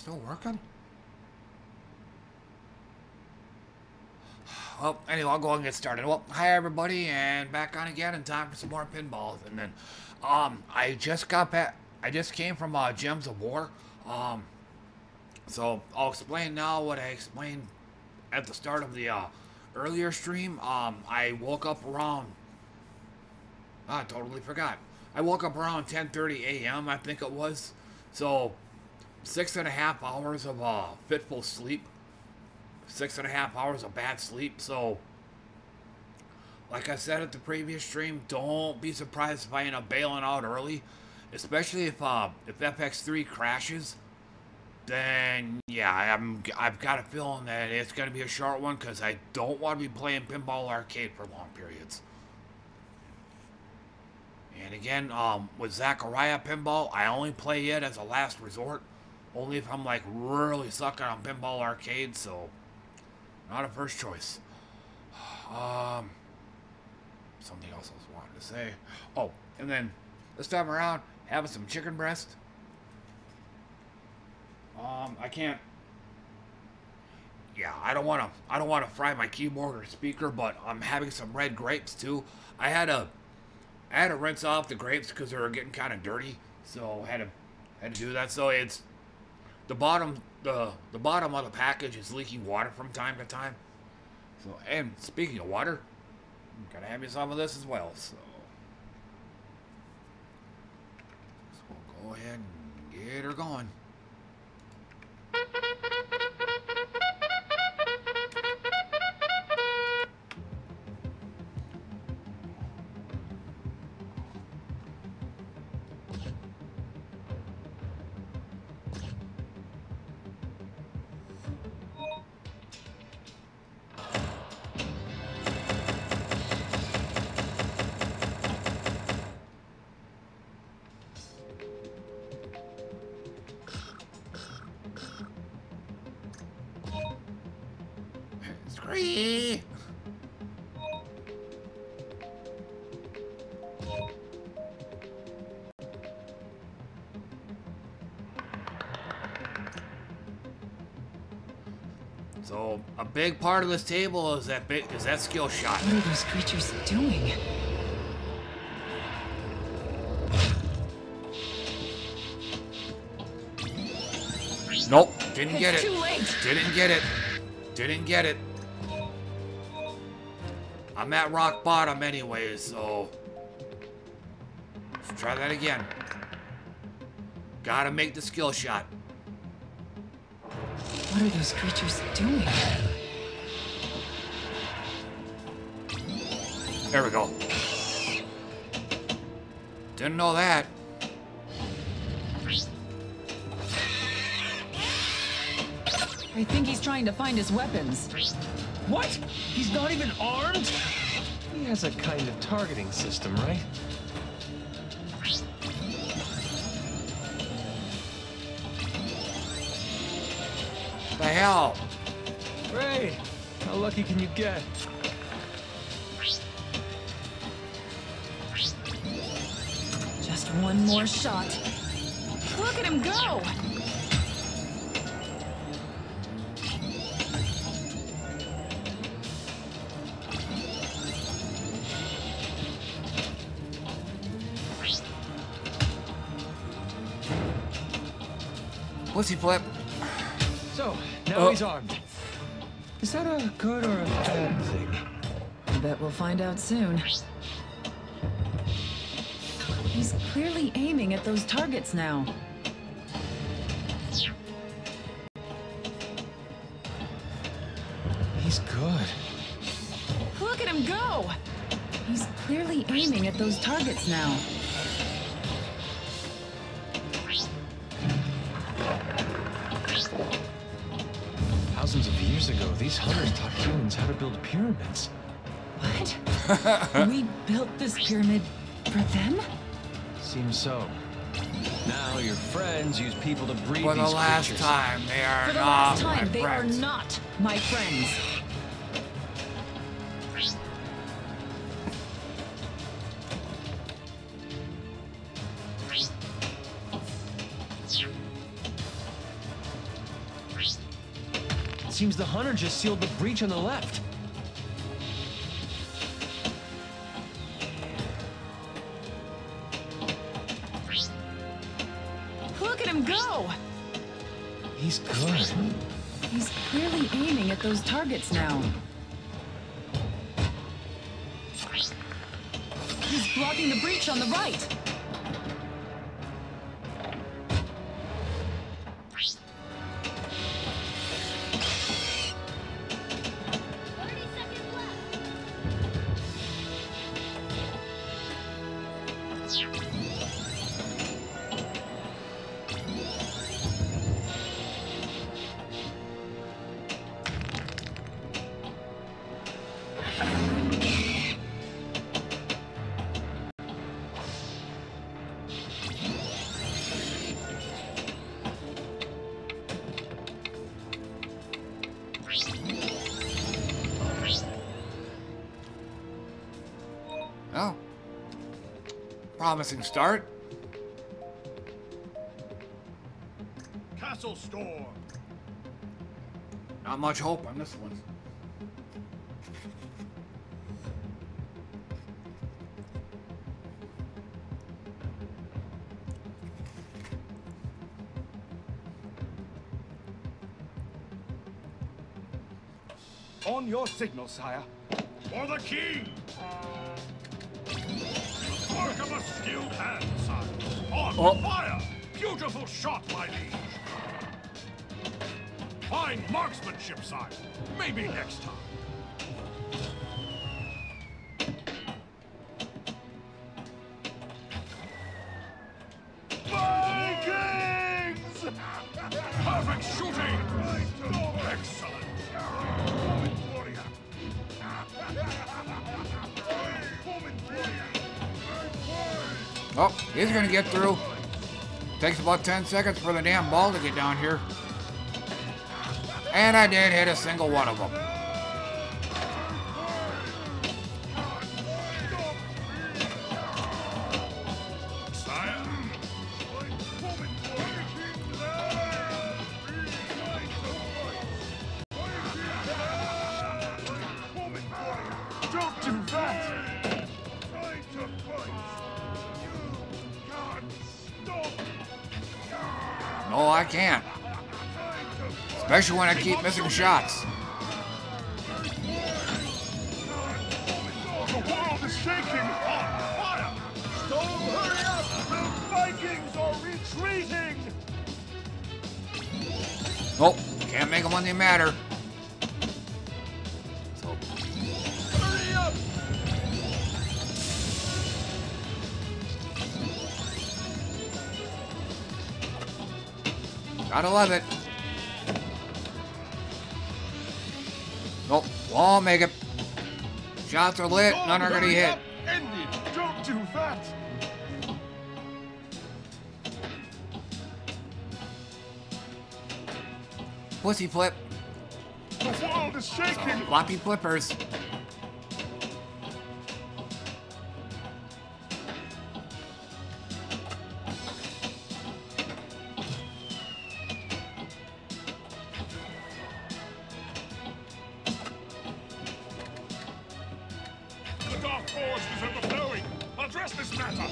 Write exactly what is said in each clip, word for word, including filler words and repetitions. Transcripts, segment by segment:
still working? Well, anyway, I'll go and get started. Well, hi everybody, and back on again in time for some more pinballs. And then, um, I just got back, I just came from, uh, Gems of War. Um, so I'll explain now what I explained at the start of the, uh, earlier stream. Um, I woke up around, I totally forgot. I woke up around ten thirty a m, I think it was. So, six and a half hours of, uh, fitful sleep. Six and a half hours of bad sleep. So, like I said at the previous stream, don't be surprised if I end up bailing out early, especially if uh, if F X three crashes. Then yeah, I'm I've got a feeling that it's gonna be a short one because I don't want to be playing Pinball Arcade for long periods. And again, um, with Zaccaria Pinball, I only play it as a last resort, only if I'm like really sucking on Pinball Arcade. So. Not a first choice. Um, something else I was wanting to say. Oh, and then this time around, having some chicken breast. Um, I can't. Yeah, I don't want to. I don't want to fry my keyboard or speaker, but I'm having some red grapes too. I had to. I had to rinse off the grapes because they were getting kind of dirty, so I had to had to do that. So it's the bottom. The, the bottom of the package is leaking water from time to time. So, and speaking of water, I'm gonna have me some of this as well. So, so we'll go ahead and get her going. So a big part of this table is that bit is that skill shot. What are those creatures doing? Nope, didn't it's get it. Too late. Didn't get it. Didn't get it. I'm at rock bottom anyways, so let's try that again. Gotta make the skill shot. What are those creatures doing? There we go. Didn't know that. I think he's trying to find his weapons. What? He's not even armed? He has a kind of targeting system, right? The hell? Ray, how lucky can you get? Just one more shot. Look at him go! Pussy flip. So, now oh. he's armed. Is that a good or a bad thing? I bet we'll find out soon. He's clearly aiming at those targets now. He's good. Look at him go! He's clearly aiming at those targets now. Thousands of years ago, these hunters taught humans how to build pyramids. What? We built this pyramid for them? Seems so. Now your friends use people to breed For these the last creatures. time, they are For the not last time, my they friends. are not my friends. Seems the hunter just sealed the breach on the left. Look at him go! He's good. He's clearly aiming at those targets now. He's blocking the breach on the right. Oh. Promising start. Castle Storm. Not much hope on this one. On your signal, sire. For the king! Work of a skilled hand, sire. On Oh. fire! Beautiful shot, my liege. Fine marksmanship, sire. Maybe next time. Vikings! Perfect shooting! Excellent! Oh, he's gonna get through. Takes about ten seconds for the damn ball to get down here. And I didn't hit a single one of them. Don't do that! No, I can't. Especially when I keep missing shots. The world is shaking! On fire! Don't hurry up! The Vikings are retreating! Nope, can't make them when they matter. So. Hurry up! Gotta love it. Nope, won't make it. Shots are lit, none are gonna hit. Ended! Don't do that! Pussy flip. The world is shaking! Floppy flippers. The dark force is overflowing! Address this matter!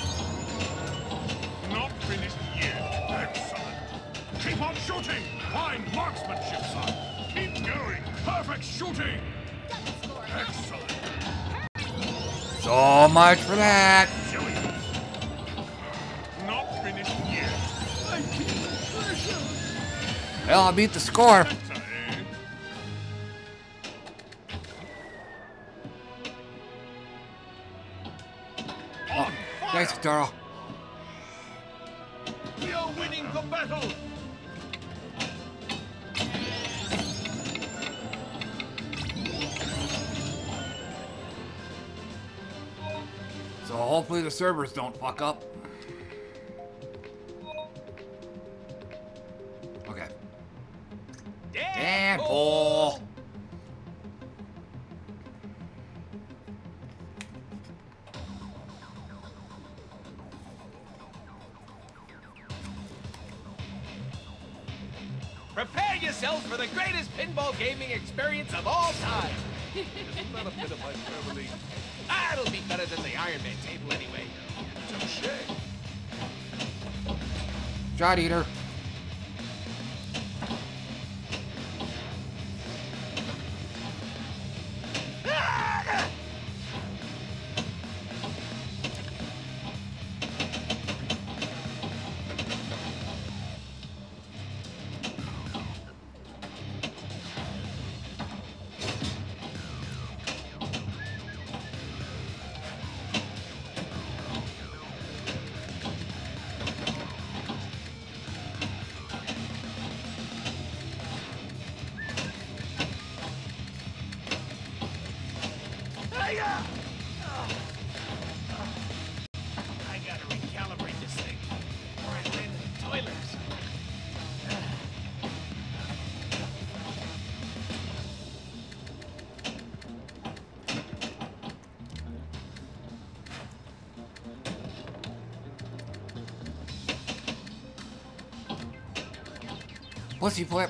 Not finished yet. Excellent! Keep on shooting! Fine marksmanship, son! Keep going! Perfect shooting! Excellent! So much for that. Silly! Not finished yet. Well, I beat the score. Better, eh? Oh, thanks, Taro. We are winning the battle! So hopefully the servers don't fuck up. Okay. And pull. Prepare yourselves for the greatest pinball gaming experience of all time. There's a little bit of hyperbole. Ah, it'll be better than the Iron Man table anyway. Touche. Shot eater. I gotta recalibrate this thing, or I land in the toilets. Pussy flip.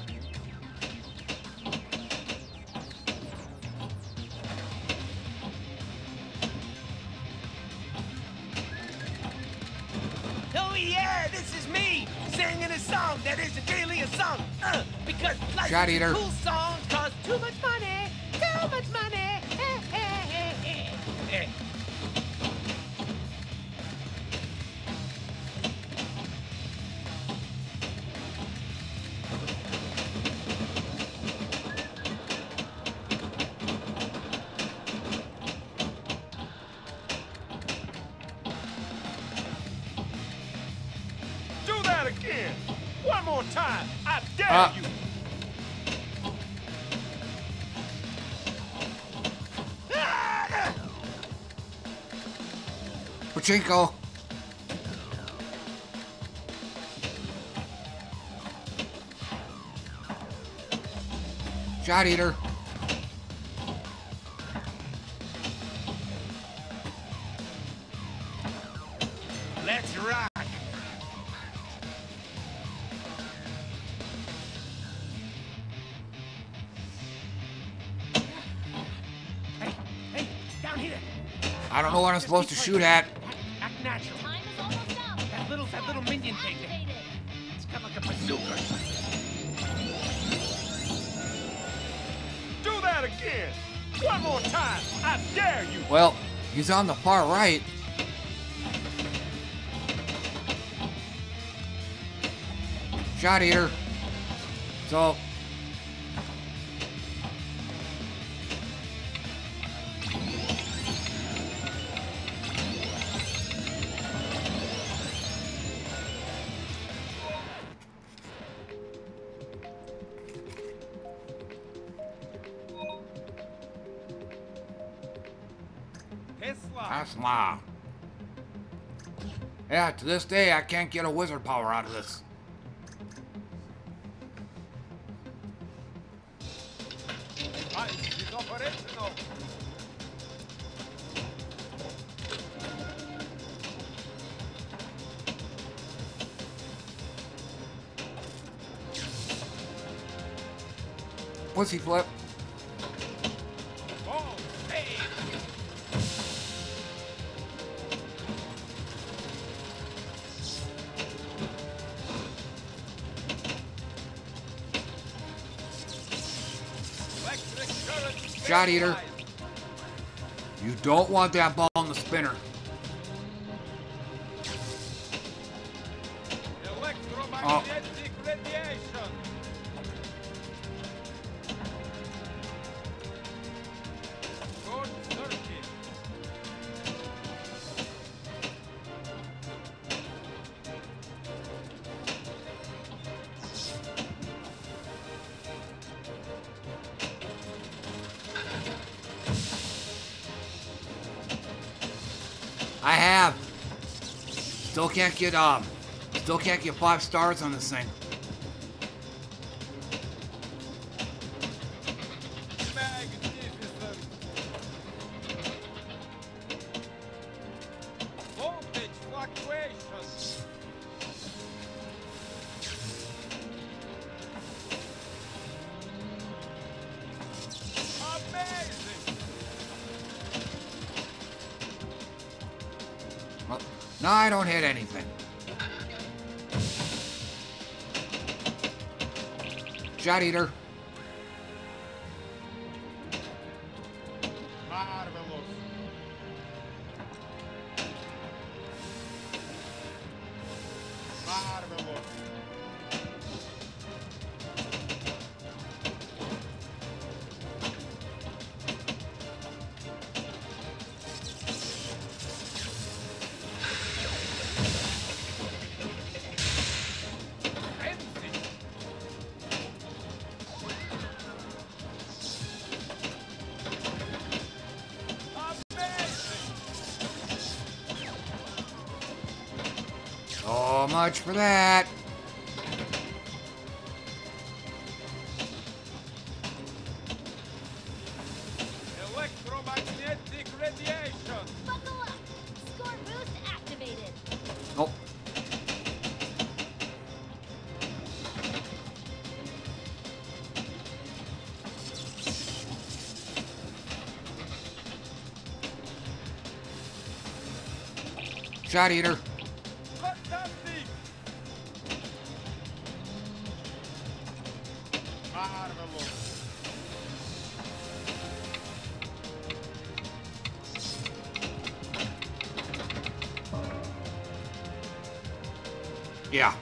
Oh yeah, this is me singing a song that isn't really a song. Uh, because Shot licensing eater. cool songs cost too much money, too much money. Eh, eh, eh, eh, eh. Do that again! One more time! I dare Ah. you! Pachinko. Shot eater. Let's rock. Hey, hey, down here. I don't know what I'm supposed to shoot at. Act, act natural. Time is almost up. That little, that little minion thing. Activated. It's kind of like a bazooka. Do that again! One more time! I dare you! Well, he's on the far right. Shot eater. So. Tesla. Yeah, to this day, I can't get a wizard power out of this. Pussy flip. Oh, hey. Shot eater. You don't want that ball in the spinner. Oh. I have. Still can't get um. Still can't get five stars on this thing. Voltage fluctuations. Well, no, I don't hit anything. Shot eater. Marvelous. Marvelous. So much for that. Electromagnetic radiation. Buckle up. Score boost activated. Oh. Shot eater. Fantastic. Marvelous. Yeah.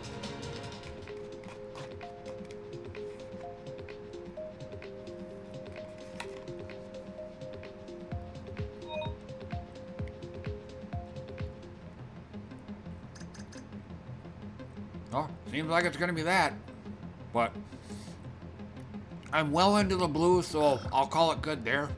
Oh, seems like it's gonna be that. But I'm well into the blue, so I'll call it good there.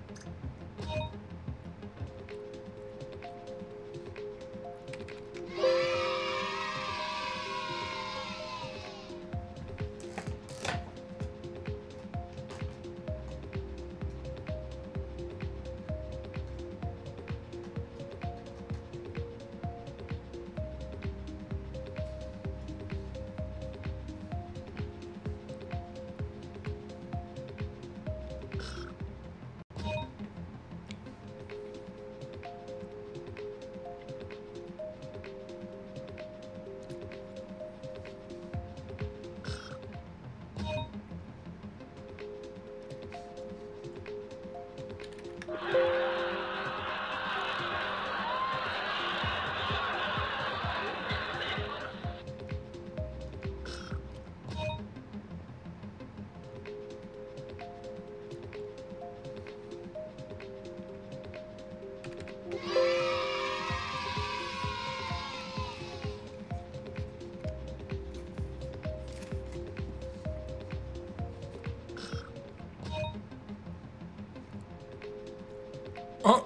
Oh.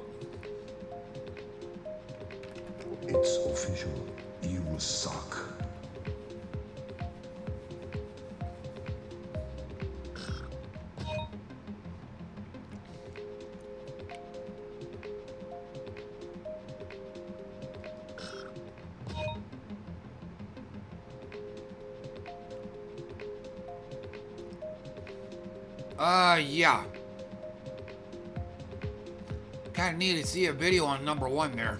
It's official. You suck. Uh, yeah. Kind of need to see a video on number one there.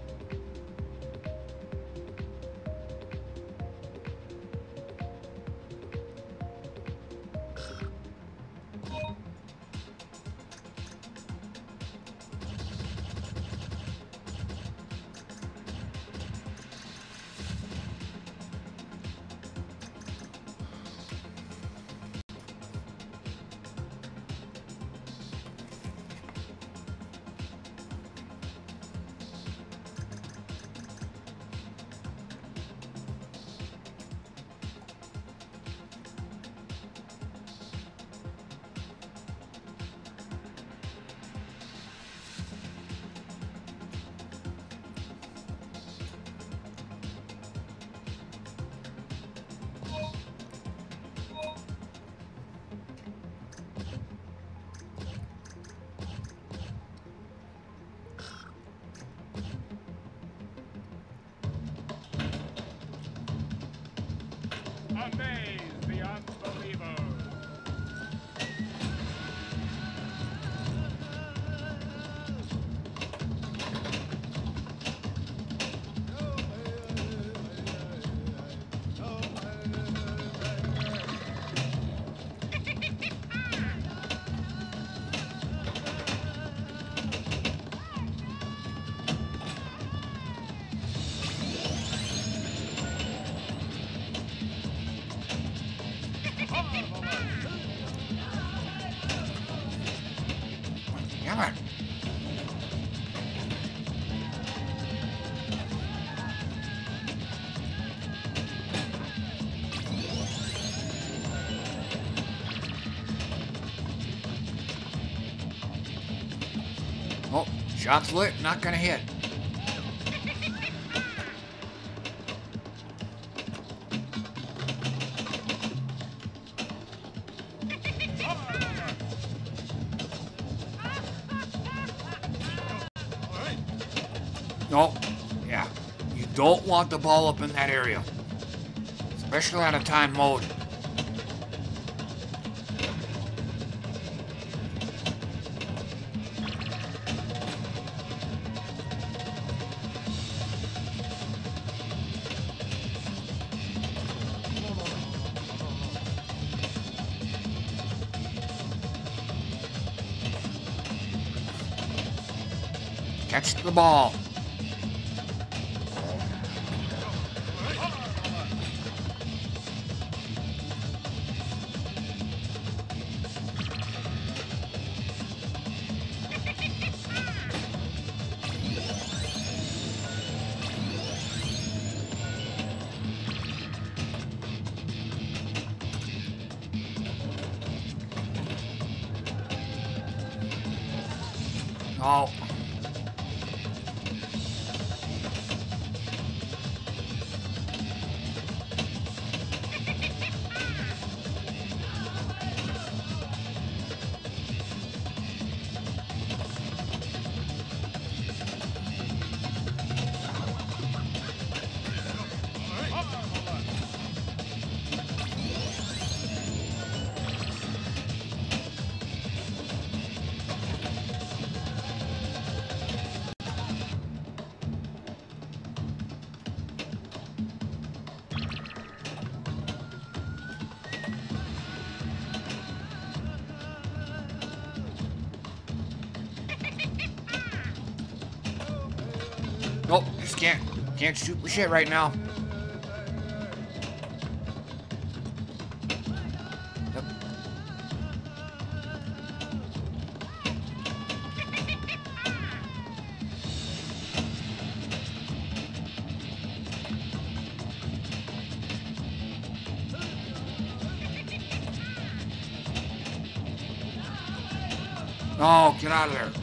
Amaze the unbeliever. Shot's lit, not gonna hit. No, yeah. You don't want the ball up in that area. Especially on a time mode. Catch the ball. Oh. Nope, just can't, can't shoot for shit right now. Yep. Oh, get out of there.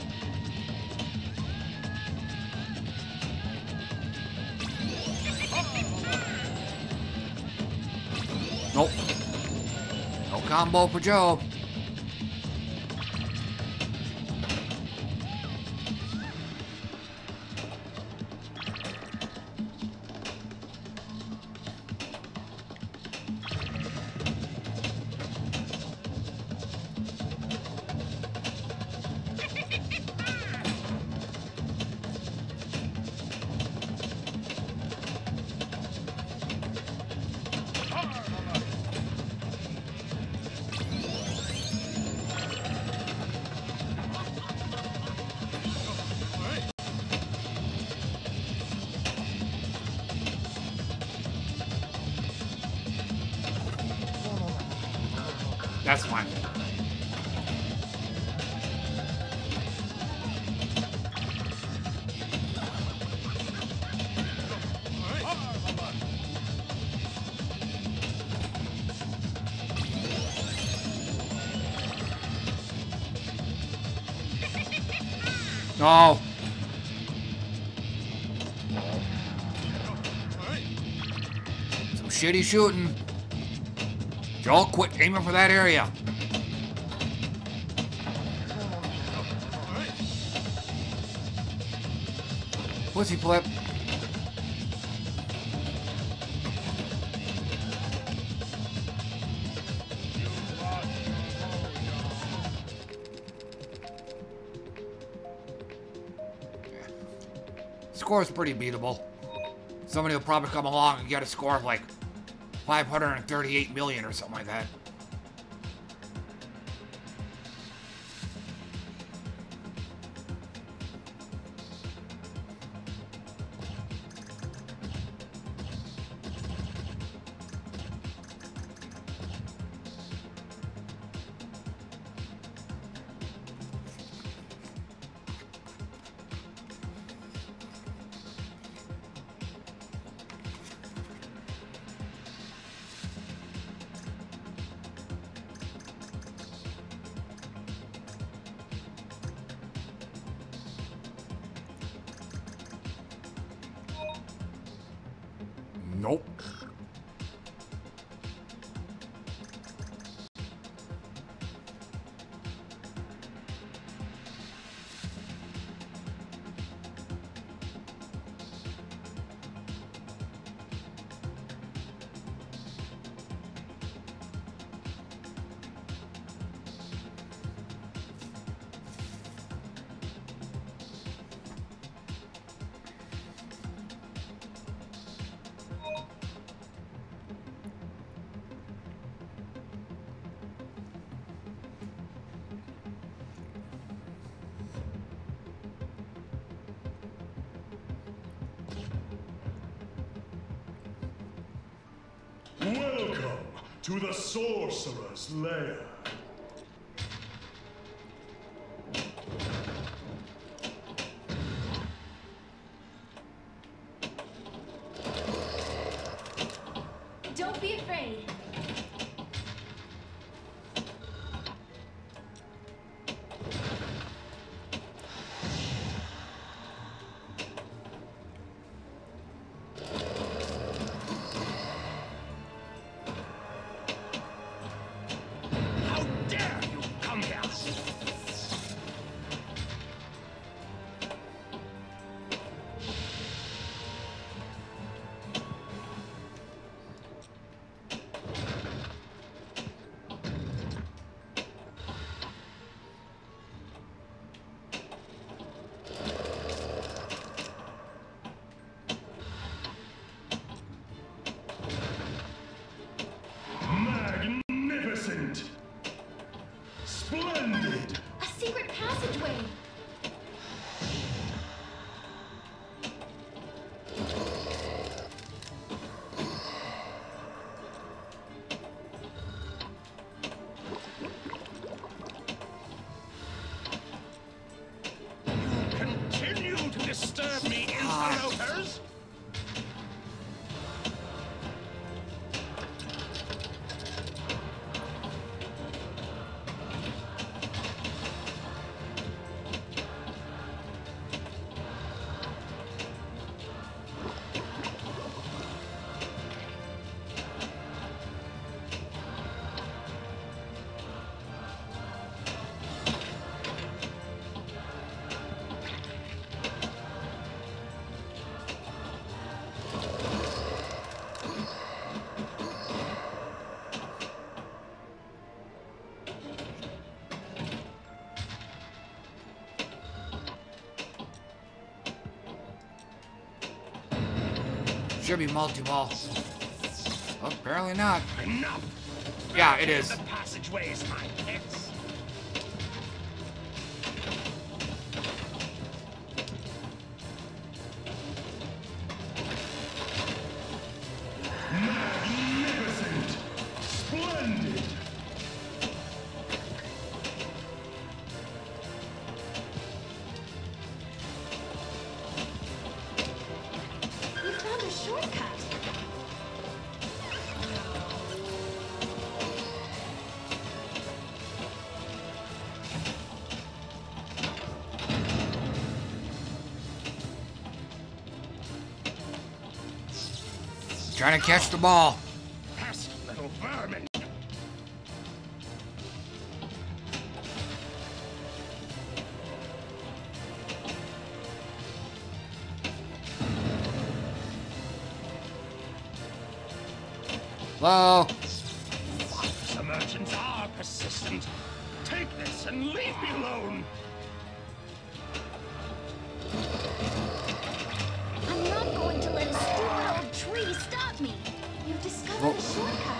Nope. No combo for Joe. That's fine. No. Some shitty shooting. Joel, quit aiming for that area. Pussy flip. Score's pretty beatable. Somebody will probably come along and get a score of like five hundred thirty-eight million or something like that. Nope. Welcome to the Sorcerer's Lair. Don't be afraid. How dare you come here? Magnificent! Splendid! A secret passageway. Continue to disturb me, interlopers! Should be multi-ball. Oh, apparently not. Enough! Yeah, it is. The passageways, my pets. Magnificent! Splendid! We found a shortcut. Trying to catch the ball. Pesky little vermin. Hello. The merchants are persistent. Take this and leave me alone. I'm not going to let a stupid old tree stop me. You've discovered Oh. a shortcut.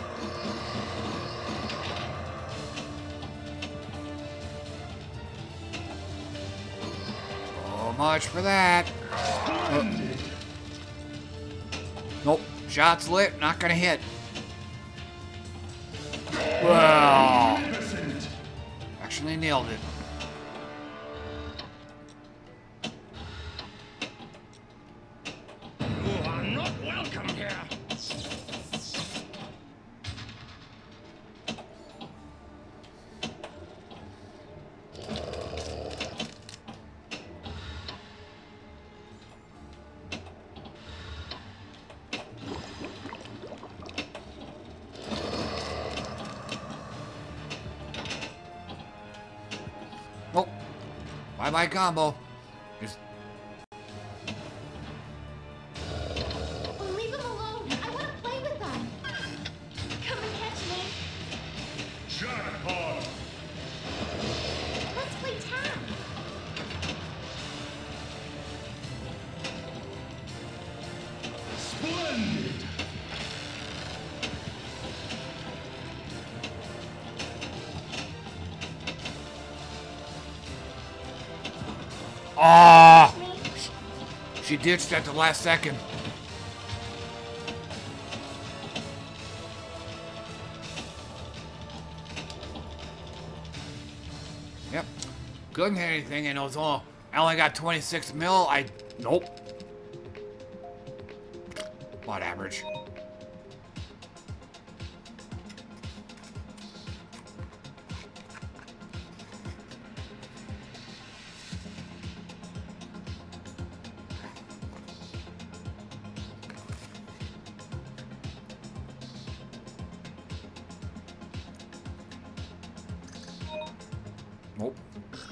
So much for that. Splendid! Nope. Shot's lit. Not gonna hit. Wow. Magnificent! Actually nailed it. You are not welcome here. Bye-bye combo. Just... Oh, leave him alone. I want to play with them. Come and catch me. Jackpot! Let's play tag. Splendid! Ah! She ditched at the last second. Yep. Couldn't hit anything, and it was all. I only got twenty-six mil. I. Nope. About average. Nope.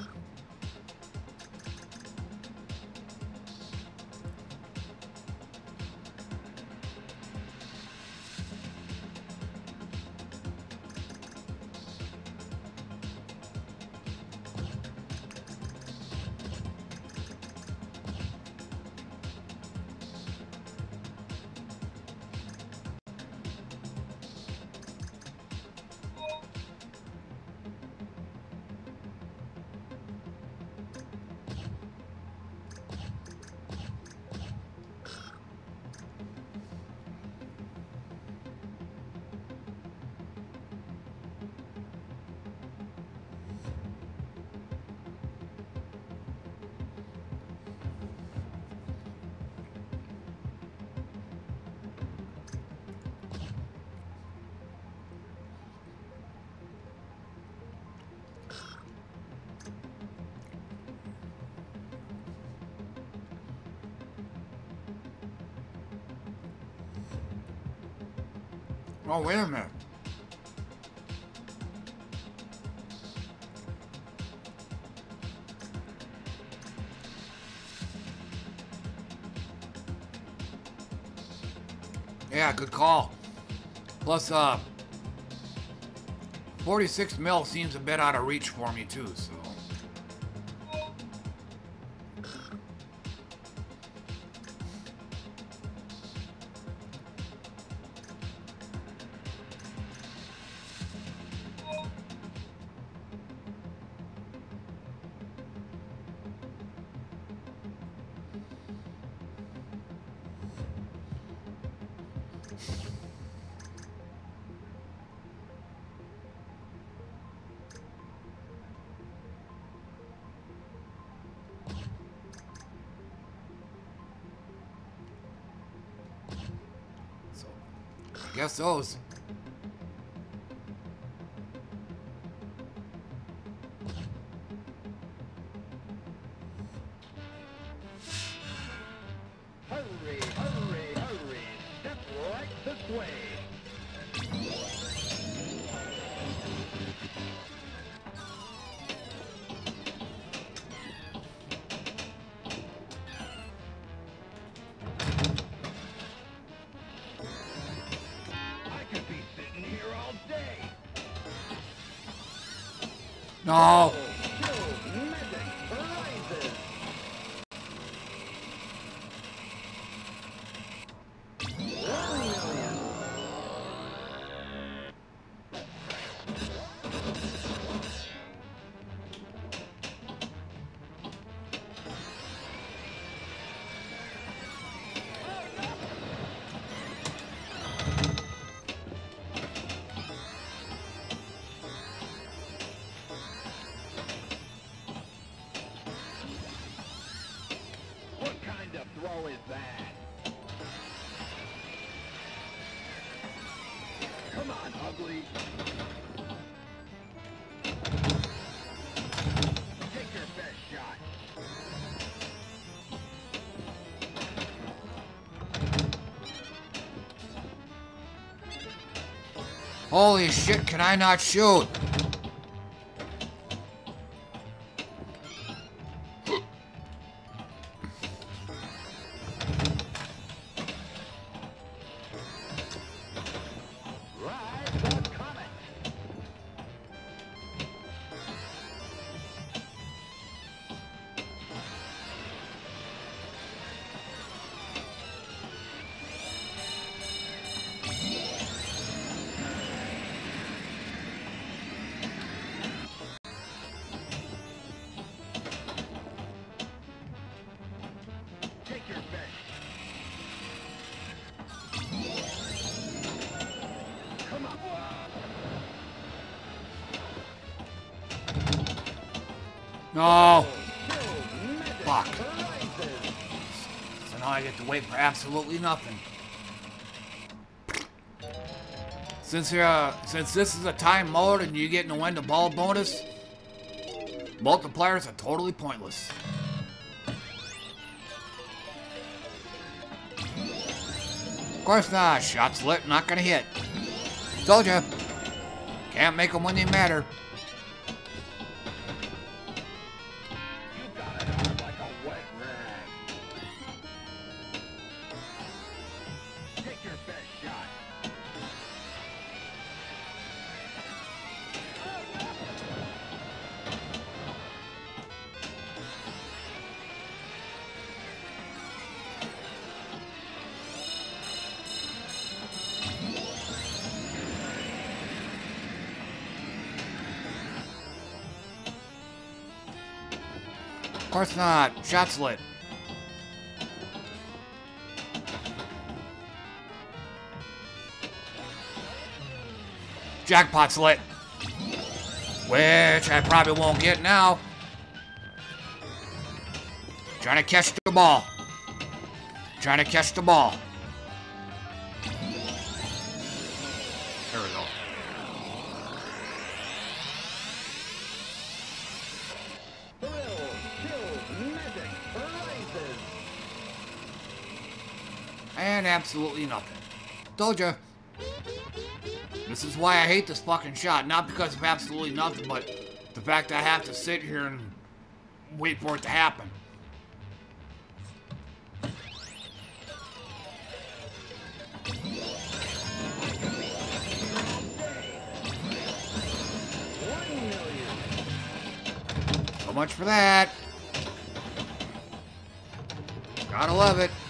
Oh, wait a minute. Yeah, good call. Plus, uh, forty-six mil seems a bit out of reach for me too, so. I guess those. Hurry, hurry, hurry. Step right this way. No. Holy shit, can I not shoot? No. Fuck. So now I get to wait for absolutely nothing. Since uh, since this is a time mode and you get no win the ball bonus, multipliers are totally pointless. Of course not. Shots lit, not gonna hit. Told ya. Can't make them when they matter. Of course not. Shots lit. Jackpot's lit. Which I probably won't get now. Trying to catch the ball. Trying to catch the ball. There we go. And absolutely nothing. Told ya. This is why I hate this fucking shot. Not because of absolutely nothing, but the fact that I have to sit here and wait for it to happen. So much for that. Gotta love it.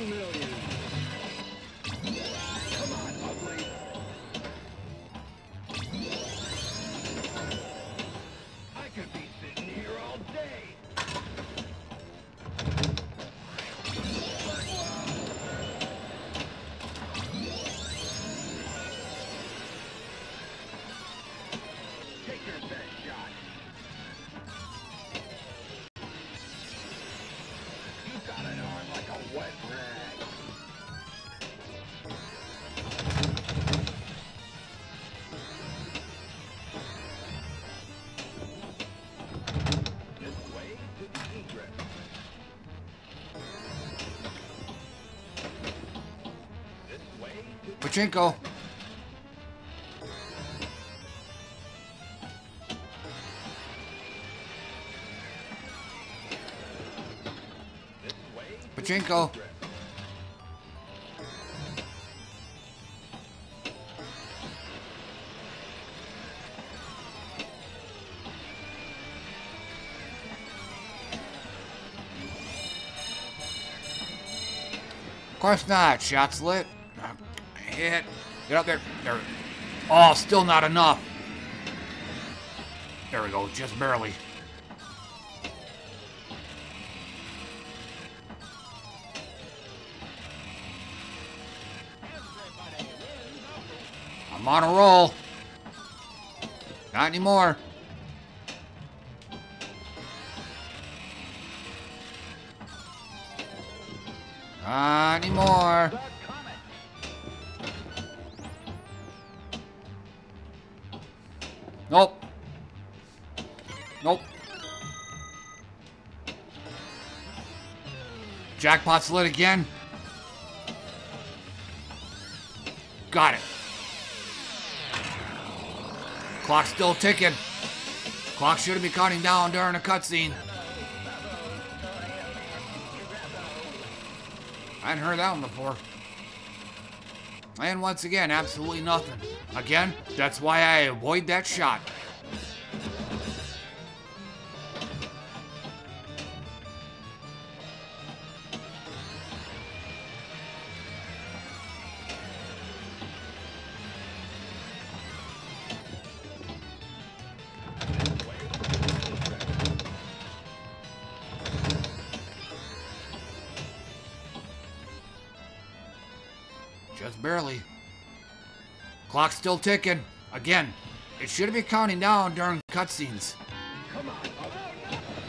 Pachinko. Pachinko. Of course not. Shots lit. Hit. Get up there. There. Oh, still not enough. There we go. Just barely. I'm on a roll. Not anymore. Not anymore. Nope. Nope. Jackpot's lit again. Got it. Clock's still ticking. Clock shouldn't be counting down during a cutscene. I hadn't heard that one before. And once again, absolutely nothing. Again, that's why I avoid that shot. Just barely. Clock's still ticking. Again, it should be counting down during cutscenes.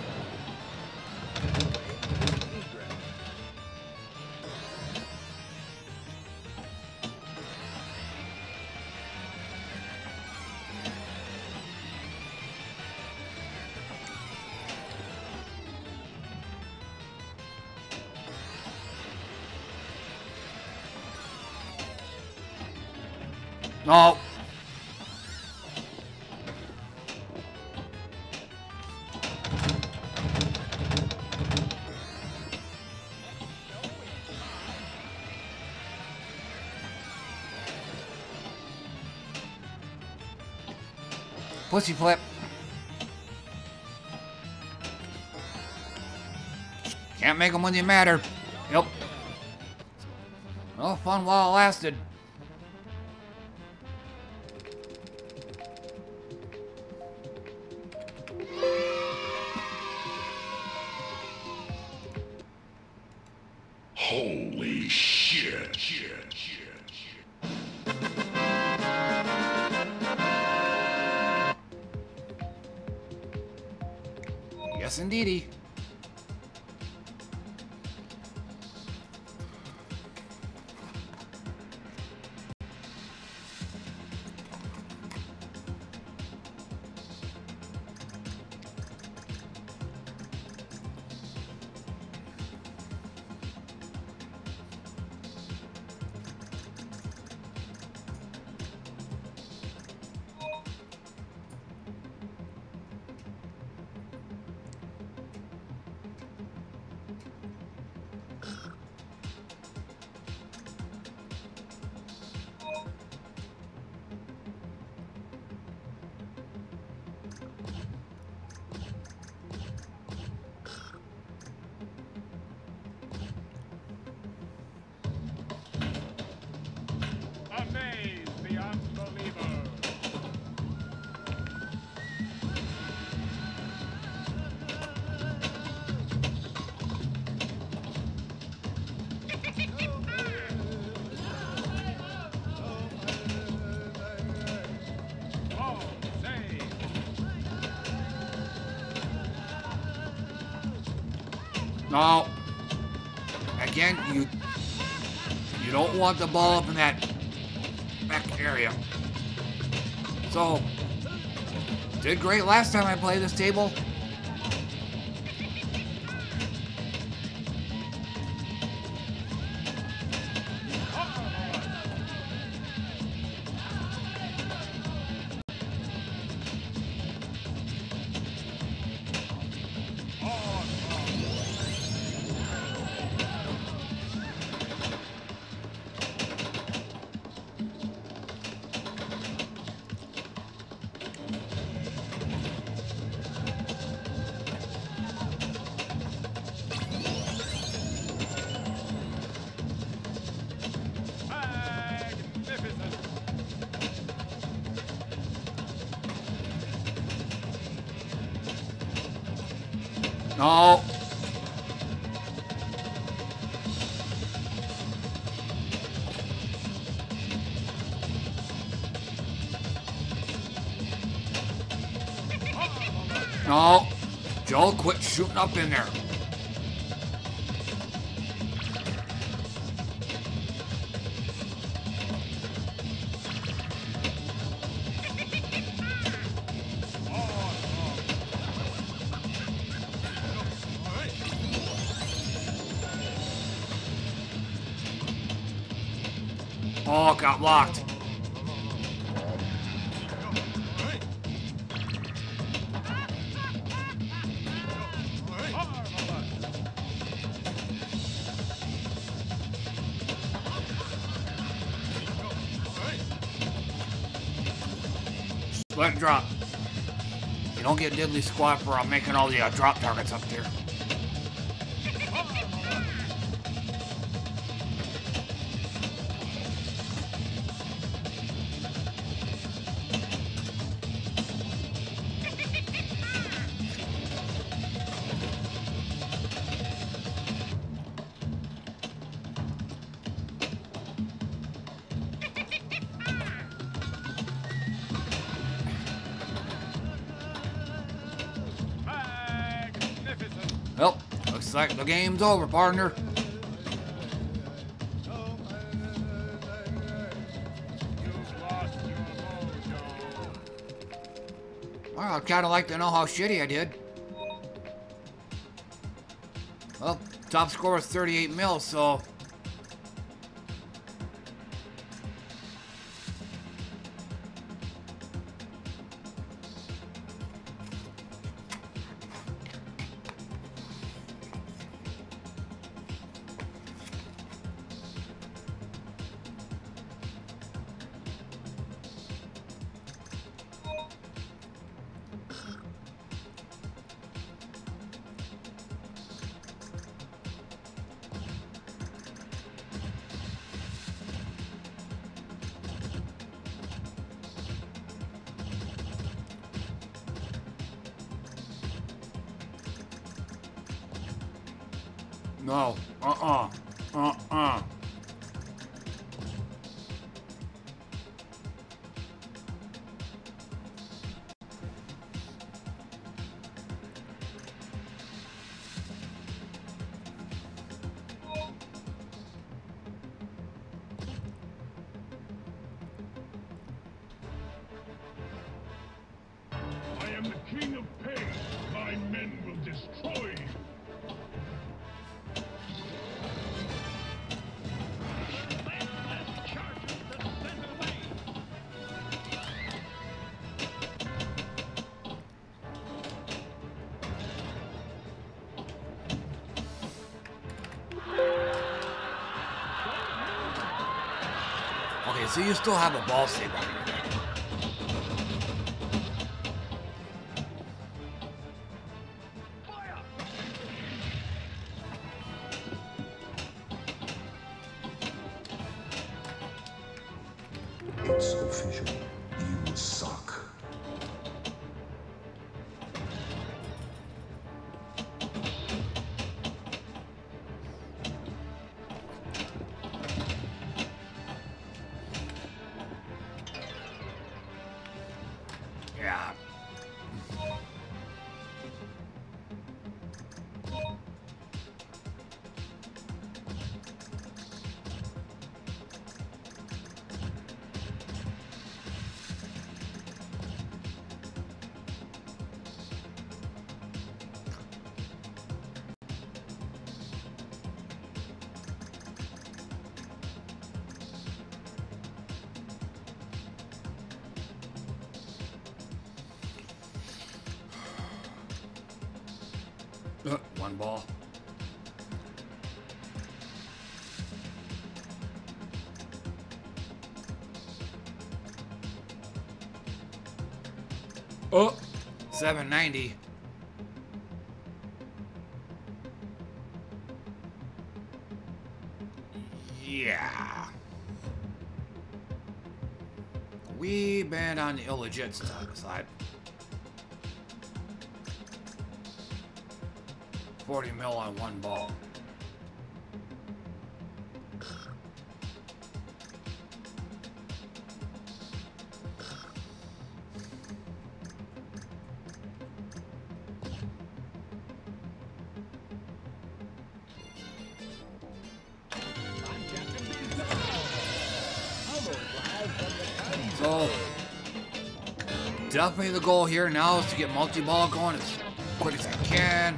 No. Pussy flip. Can't make them when they matter. Yep. Well, fun while it lasted. Holy shit, shit, shit, shit. Yes, indeedy. Amaze the unbeliever. Oh, save. No. Again, you you don't want the ball up in that back area. So, did great last time I played this table. Magnificent. No. No. Joel, quit shooting up in there. Oh, got blocked. Let it drop. You don't get diddly squat for uh, making all the uh, drop targets up there. Well, looks like the game's over, partner. Well, I'd kind of like to know how shitty I did. Well, top score was thirty-eight mil, so... No. Uh-uh. Uh-uh. I am the king of pain. My men will destroy you. Okay, so you still have a ball save on your deck. It's official. You suck. Yeah. Uh, one ball. Oh, seven ninety. Yeah. We been on the illegit side. forty mil on one ball. So, definitely the goal here now is to get multi-ball going as quick as I can.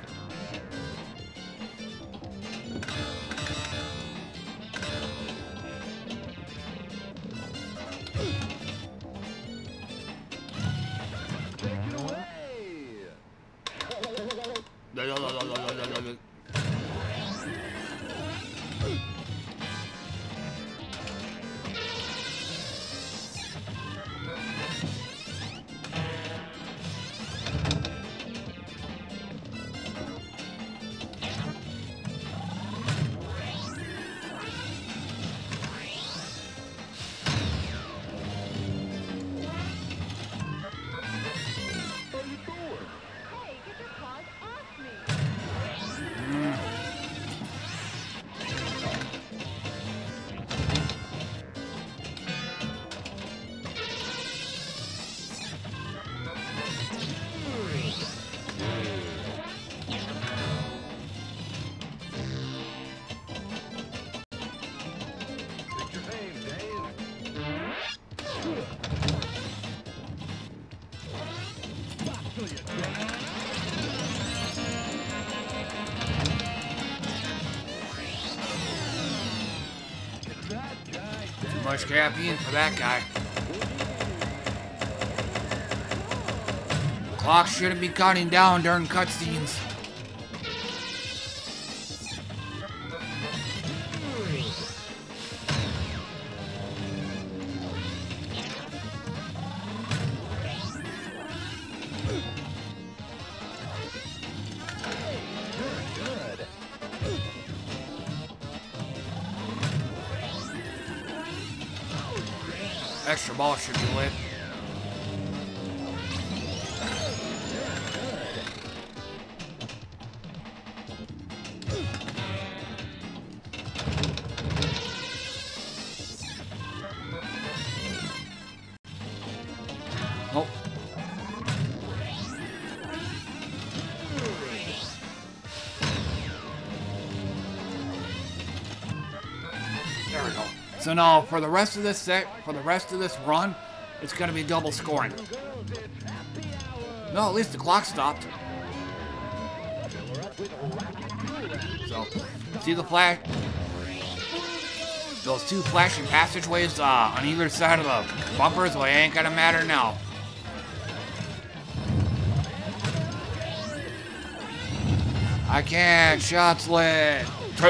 Much caffeine for that guy. Clock shouldn't be counting down during cutscenes. Extra ball should be lit. we go. So now for the rest of this set, for the rest of this run, it's gonna be double scoring. No, at least the clock stopped. So, see the flash? Those two flashing passageways uh, on either side of the bumpers? Well, it ain't gonna matter now. I can't. Shots lit.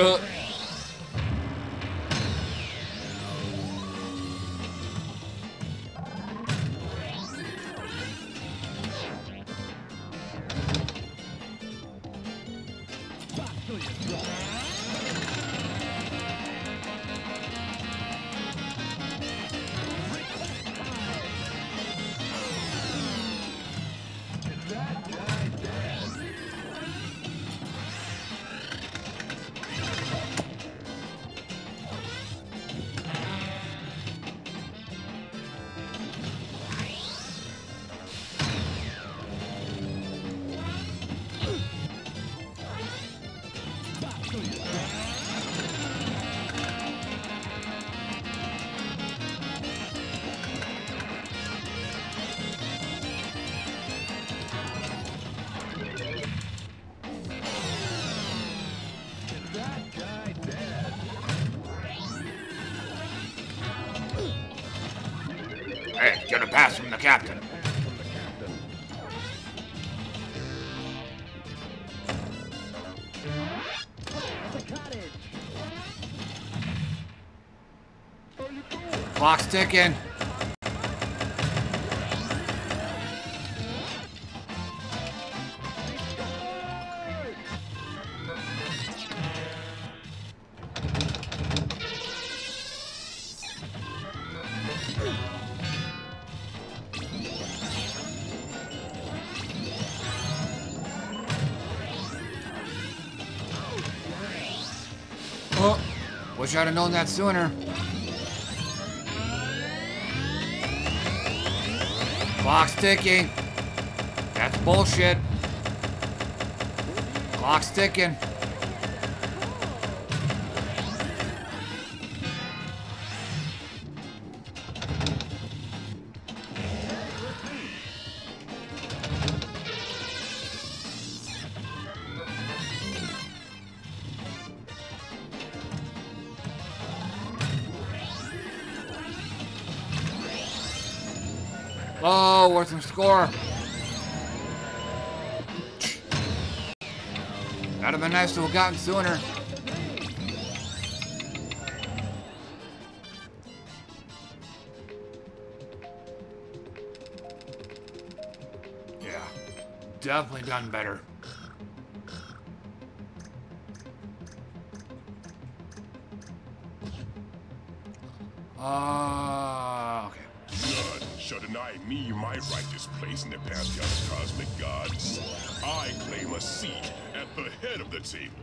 Hey, get a pass from the captain. Clock's ticking. Oh, wish I'd have known that sooner. Clock's ticking. That's bullshit. Clock's ticking. Oh, worth some score. That'd have been nice to have gotten sooner. Yeah, definitely done better. Uh, okay. None shall deny me my righteous place in the pantheon of cosmic gods. I claim a seat at the head of the table.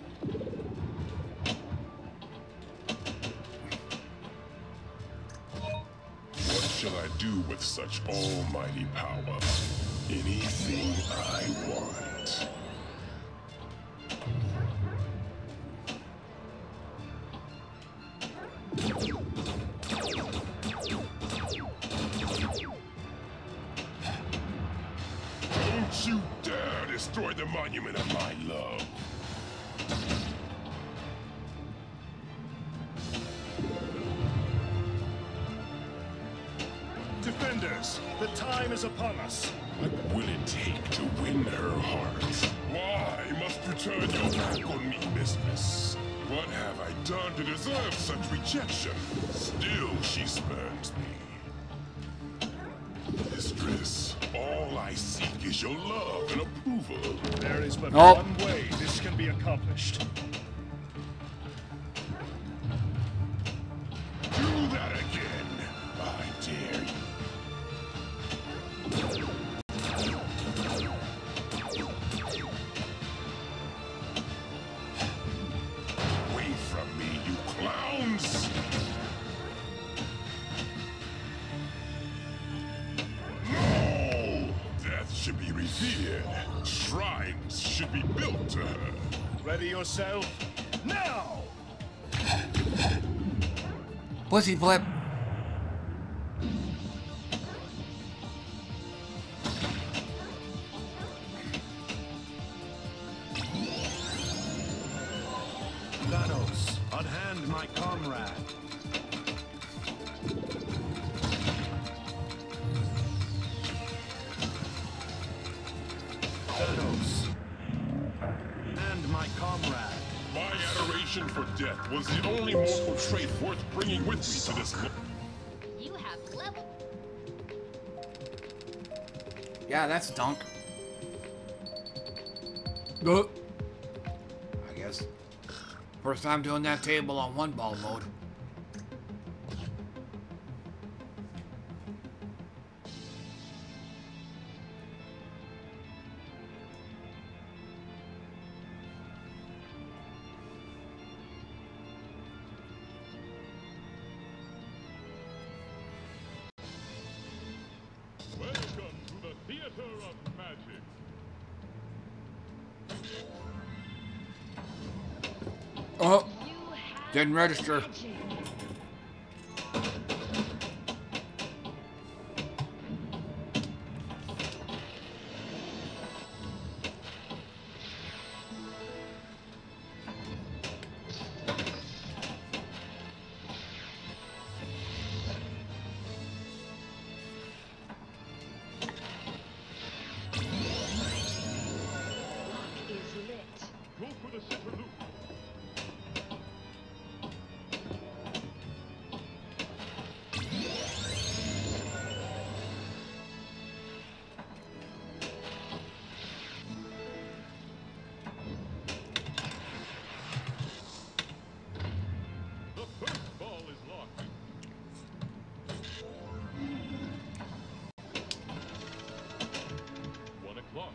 What shall I do with such almighty power? Anything I want. Don't you dare destroy the monument of my love. Defenders, the time is upon us. What will it take to win her heart? Why must you turn your back on me, mistress? What have I done to deserve such rejection? Still she spurns me. Mistress, all I seek is your love and approval. There is but Nope. one way this can be accomplished. Do that again. I dare you. Away from me, you clowns! No! Death should be revered. Shrines should be built to her. Ready yourself? Now! Pussy flip. Thanos, unhand my comrade. Thanos, and my comrade. My adoration for death was the only mortal trait worth bringing with me to this world. You have level. Yeah, that's dunk. Go. I guess. First time doing that table on one ball mode. Welcome to the theater of magic. Oh, didn't register. Go for the center loop. The first ball is locked. One o'clock.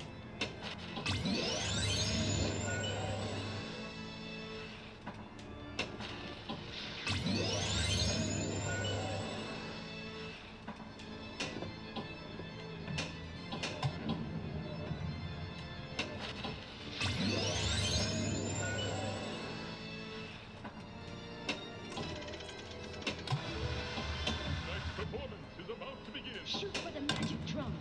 Next performance is about to begin. Shoot for the magic drum.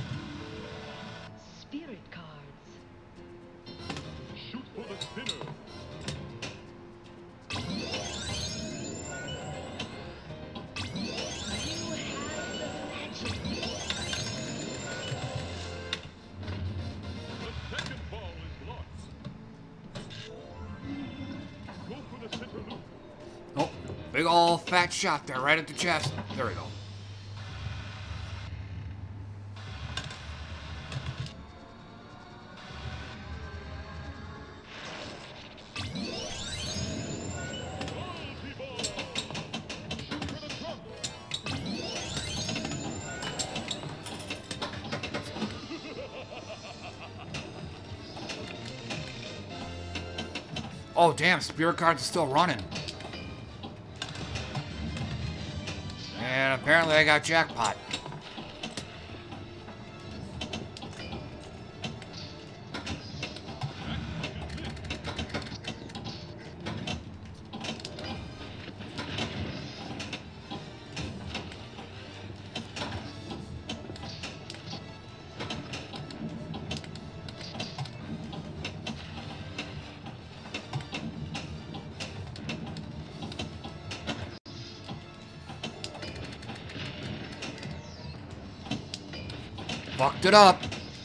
Spirit cards. Shoot for the spinner. You have the magic. The second ball is locked. Go for the center loop. Oh, big ol' fat shot there, right at the chest. There we go. Multi-ball. Shoot for the trunk. Oh, damn, spirit cards are still running. And apparently I got jackpot. Fucked it up.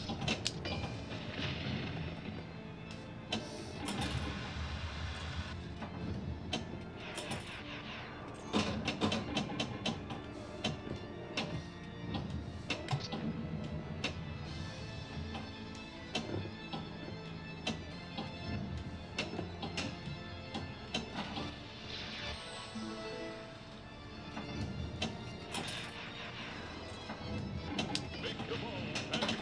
Make the ball magic.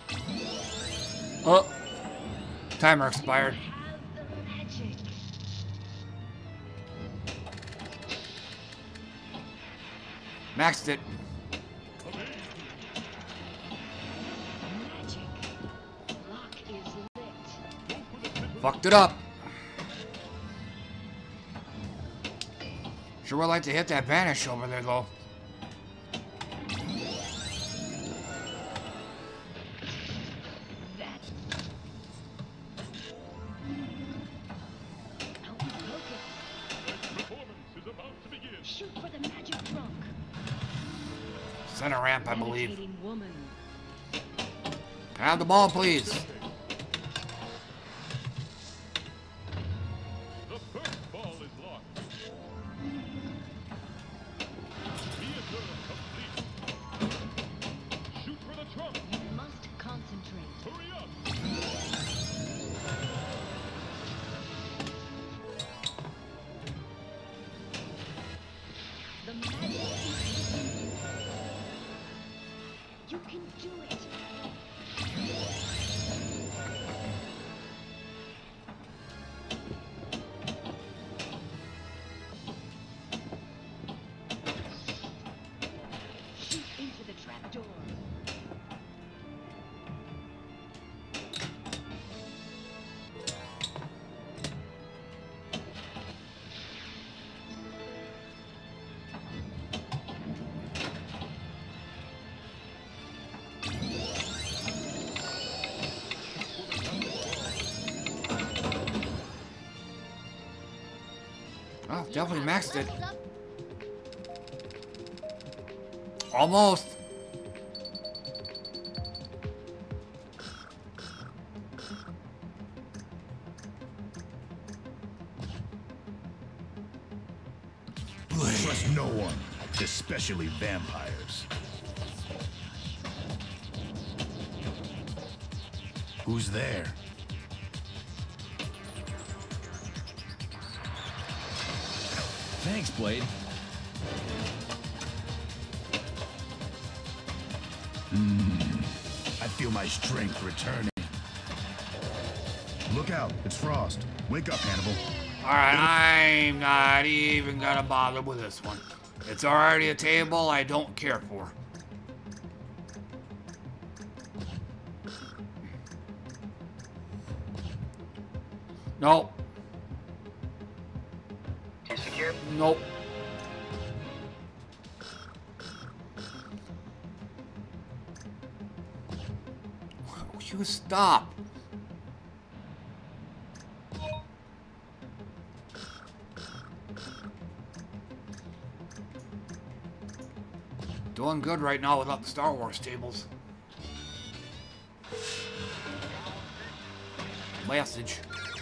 Oh, timer expired. Have the magic. Maxed it. Fucked it up. Sure would like to hit that banish over there, though. Center ramp, I believe. Can I have the ball, please? The first ball is locked. Theater complete. Shoot for the trunk. You must concentrate. Hurry up. The magic is in you. You can do it. Shoot into the trapdoor. Oh, definitely maxed it. Almost. Trust no one, especially vampires. Who's there? Thanks, Blade. Hmm. I feel my strength returning. Look out, it's Frost. Wake up, Hannibal. Alright, I'm not even gonna bother with this one. It's already a table I don't care for. Nope. Nope. You stop. Doing good right now without the Star Wars tables. Message.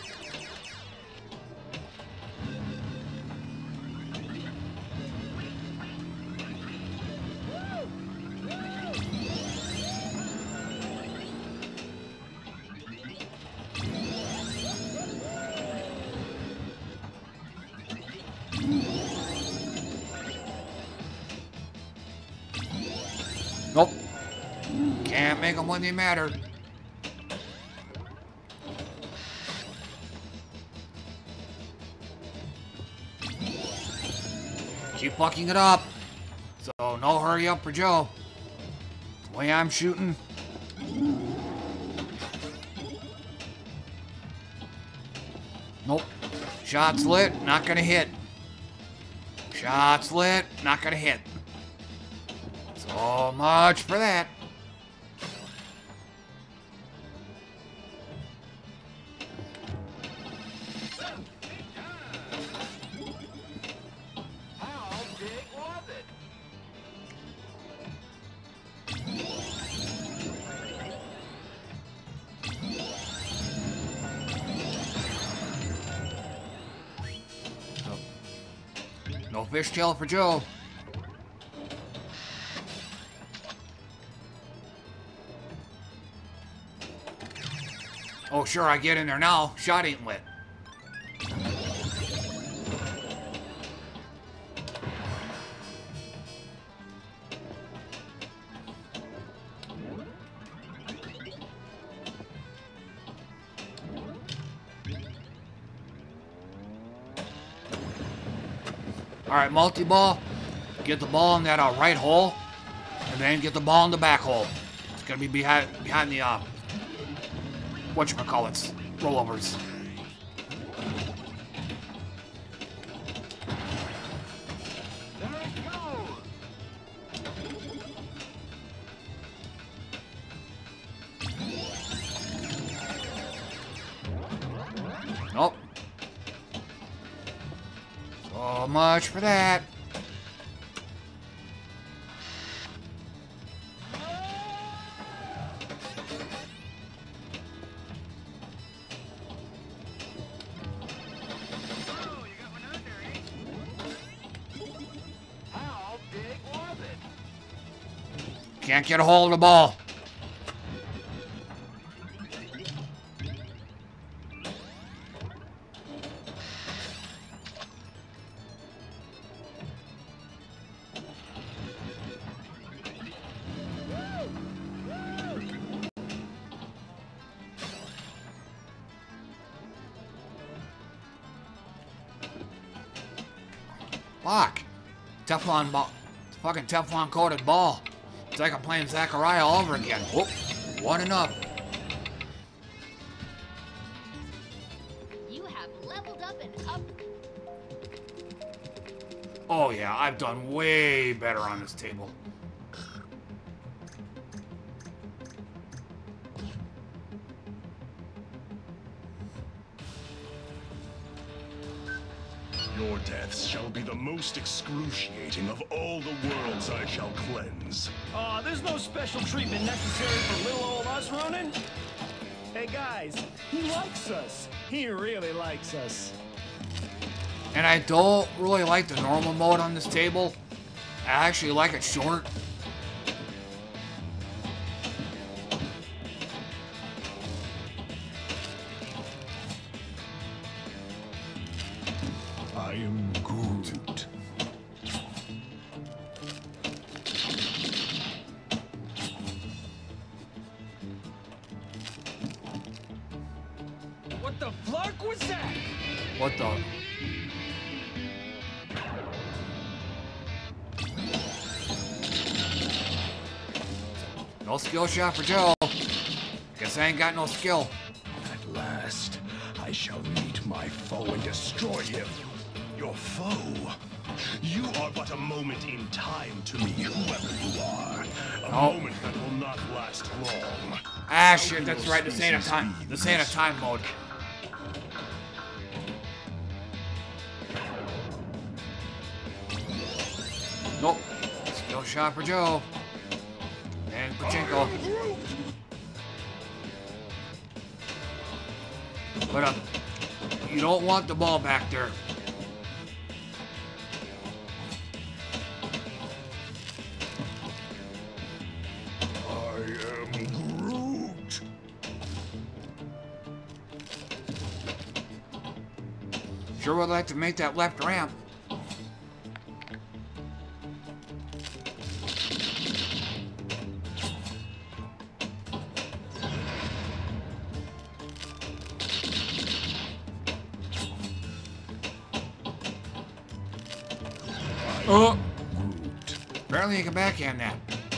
Nope. Can't make them when they matter. Keep fucking it up. So no hurry up for Joe. The way I'm shooting. Nope. Shots lit, not gonna hit. Shots lit, not gonna hit. So much for that. How big was it? No fishtail for Joe. Oh, sure, I get in there now. Shot ain't lit. All right, multi-ball. get the ball in that uh, right hole, and then get the ball in the back hole. It's gonna be behind behind the uh, whatchamacallits, rollovers. Nope. So much for that. Can't get a hold of the ball. Fuck. Teflon ball. Fucking Teflon coated ball. It's like I'm playing Zaccaria all over again. Whoop. One enough. You have leveled up and up. Oh yeah, I've done way better on this table. Your deaths shall be the most excruciating of all the worlds I shall cleanse. Aw, uh, there's no special treatment necessary for little old us, Ronin. Hey guys, he likes us. He really likes us. And I don't really like the normal mode on this table. I actually like it short. I am Groot. What the flark was that? What the? No skill shot for Joe. Guess I ain't got no skill. At last, I shall meet my foe and destroy him. Your foe? You are but a moment in time to me, whoever you are. A Oh. moment that will not last long. Ah, shit, that's right. This ain't a time. This ain't a time mode. Nope. Skill shot for Joe. And Pachinko. But, uh, you don't want the ball back there. I am Groot. Sure would like to make that left ramp. Oh! Apparently you can backhand that.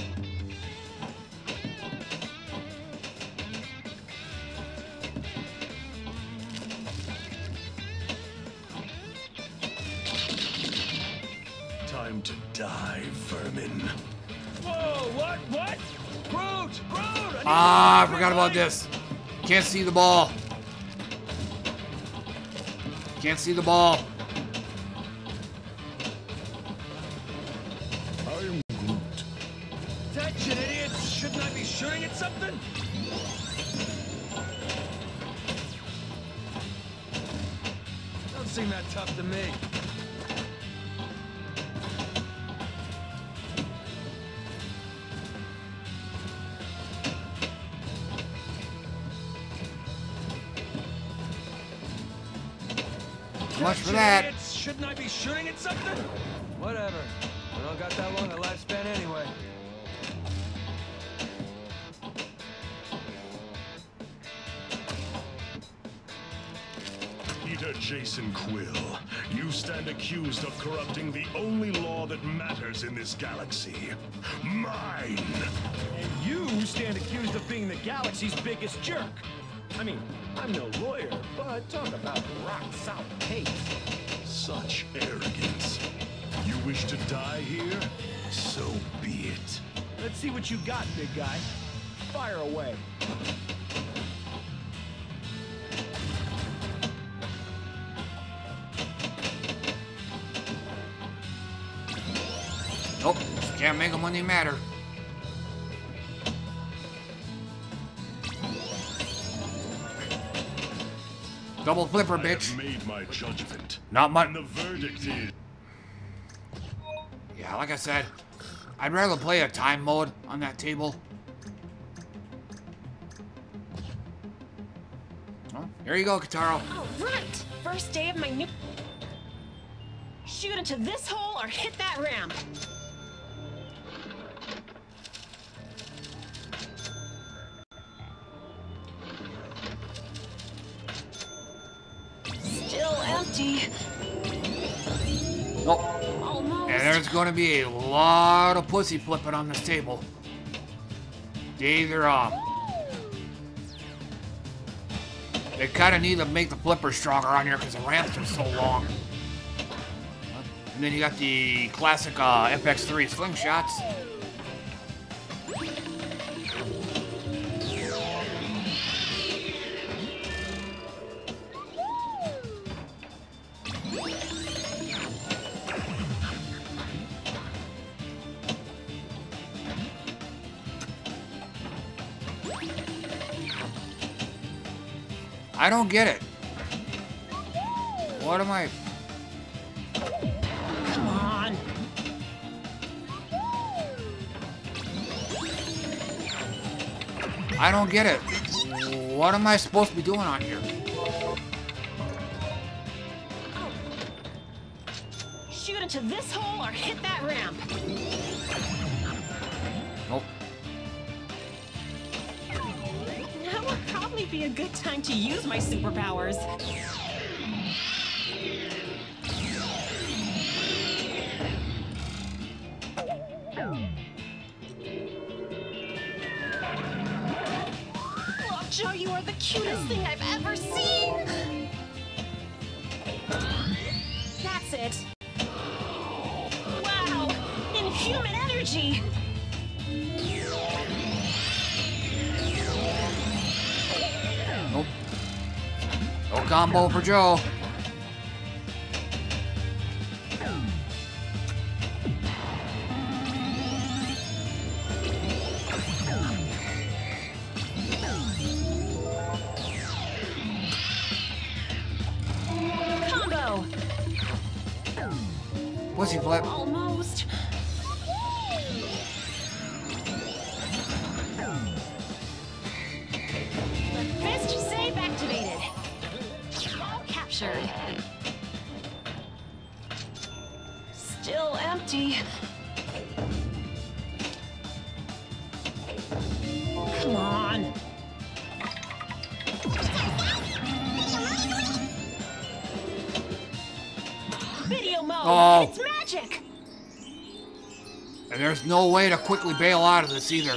Time to die, vermin. Whoa, what, what? Groot, Groot! I Ah, I forgot about this. Can't see the ball. Can't see the ball. I am Groot. Attention, idiots! Shouldn't I be shooting at something? Don't seem that tough to me. Much for that. Idiots, shouldn't I be shooting at something? Whatever. We don't got that long a lifespan anyway. He Traitor Jason Quill, you stand accused of corrupting the only law that matters in this galaxy. Mine! And you stand accused of being the galaxy's biggest jerk. I mean, I'm no lawyer, but talk about rock-solid case. Such arrogance. You wish to die here? So be it. Let's see what you got, big guy. Fire away. Nope, can't make them when they matter. Double flipper, bitch. I have made my judgment. Not much. And the verdict is... Yeah, like I said, I'd rather play a time mode on that table. Oh, here you go, Kataro. All right, first day of my new... Shoot into this hole or hit that ramp. Still empty. Nope. Almost. And there's going to be a lot of pussy flipping on this table. They either, um... they kind of need to make the flippers stronger on here because the ramps are so long. And then you got the classic uh, F X three slingshots. I don't get it. What am I... Come on. I don't get it. What am I supposed to be doing on here? Oh. Shoot into this hole or hit that ramp. Nope. That would probably be a good time to use my superpowers. Lockjaw, you are the cutest thing I've ever seen! That's it. Wow! Inhuman energy! Nope. No combo for Joe. Combo! Pussy flip. Almost. The fist save activated. All captured. Still empty. Come on. Video mode. Oh. It's magic. And there's no way to quickly bail out of this either.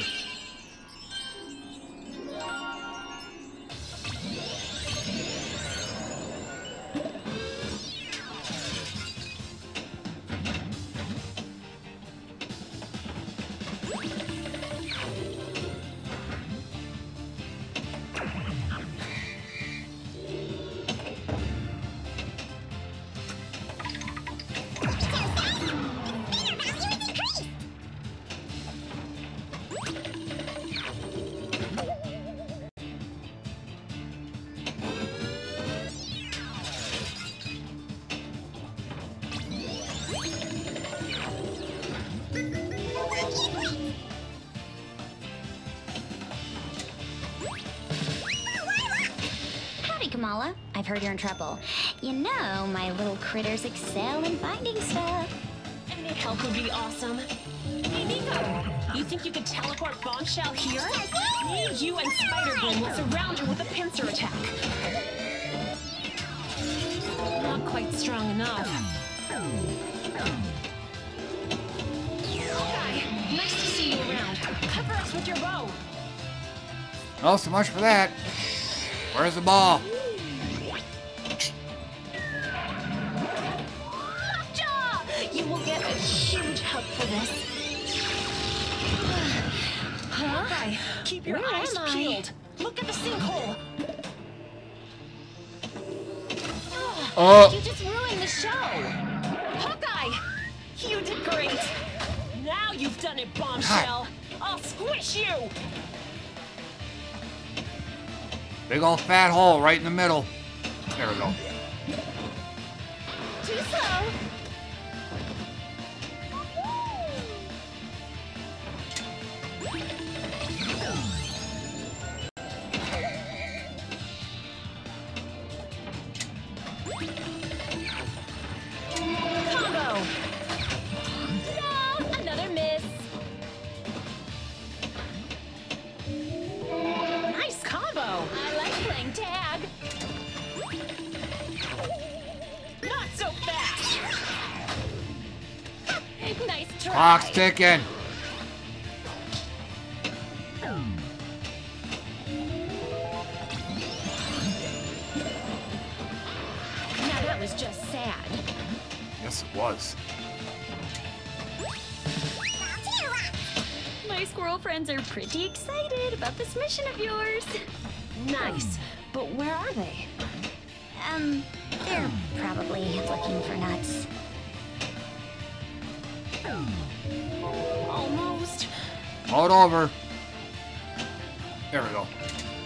Howdy, Kamala. I've heard you're in trouble. You know, my little critters excel in finding stuff. Any help would be awesome. Hey, Nico, you think you could teleport Bombshell here? Me, you, and Spider-Gwen will surround her with a pincer attack. strong enough. Hawkeye, nice to see you around. Cover us with your bow. Oh, so much for that. Where's the ball? You will get a huge hug for this. Hawkeye, keep your Where eyes am I? peeled. Look at the sinkhole. Oh. You just ruined the show. Hawkeye, you did great. Now you've done it, Bombshell. I'll squish you. Big old fat hole right in the middle. There we go. Too slow. Combo. No, another miss. Nice combo. I like playing tag. Not so fast. Nice try. Clock's ticking. Now that was just sad. Yes, it was. My squirrel friends are pretty excited about this mission of yours. Nice. But where are they? Um, they're probably looking for nuts. Almost. Hold over. There we go.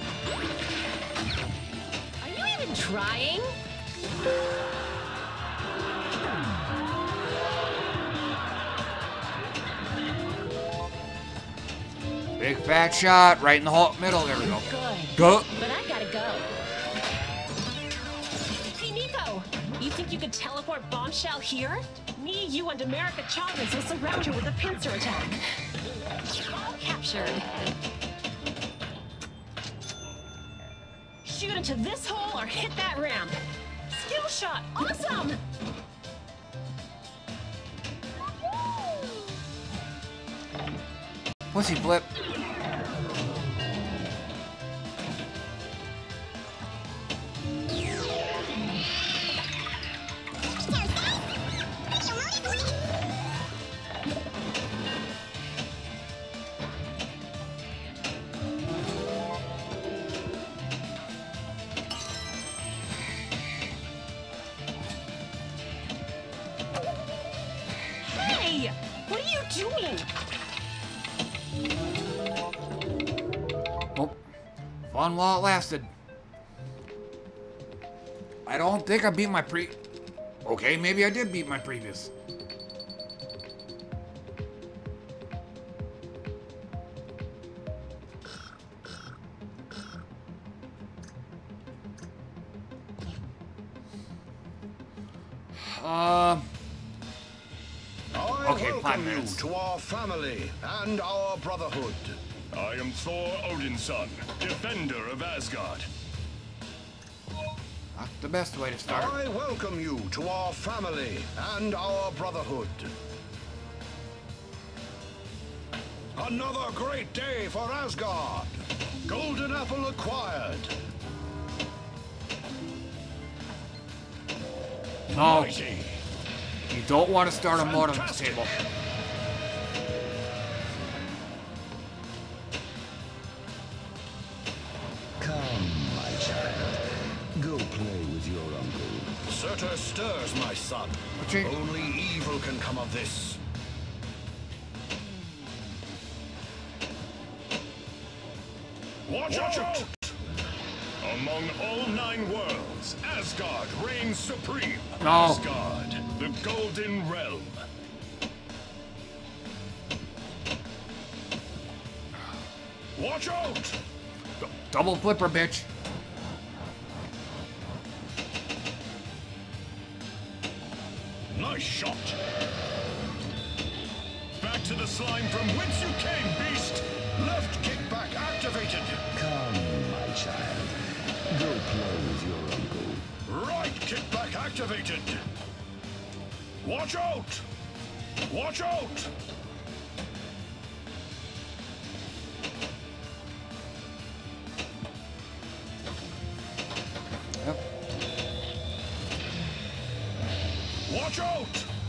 Are you even trying? Big fat shot right in the hole middle. There we go. Good. Go. But I gotta go. Hey, Nico! You think you could teleport Bombshell here? Me, you, and America Chavez will surround you with a pincer attack. All captured. Shoot into this hole or hit that ramp. Skill shot! Awesome! Pussy flip. Hey! What are you doing? Oh, fun while it lasted. I don't think I beat my pre... Okay, maybe I did beat my previous. Um... I Okay, five welcome you minutes. to our family and our brotherhood. I am Thor Odin's son, defender of Asgard. Not the best way to start. I welcome you to our family and our brotherhood. Another great day for Asgard. Golden apple acquired. No. Mighty. You don't want to start a mod on this table. Come, my child. Go play with your uncle. Surtur stirs, my son. you- Only evil can come of this. Watch out! Among all nine worlds, Asgard reigns supreme. No. Asgard, the Golden Realm. Watch out! Double flipper, bitch. Nice shot. Back to the slime from whence you came, beast. Left kickback activated. Come, my child. Go play with your uncle. Right kickback activated. Watch out! Watch out! Yep. Watch out!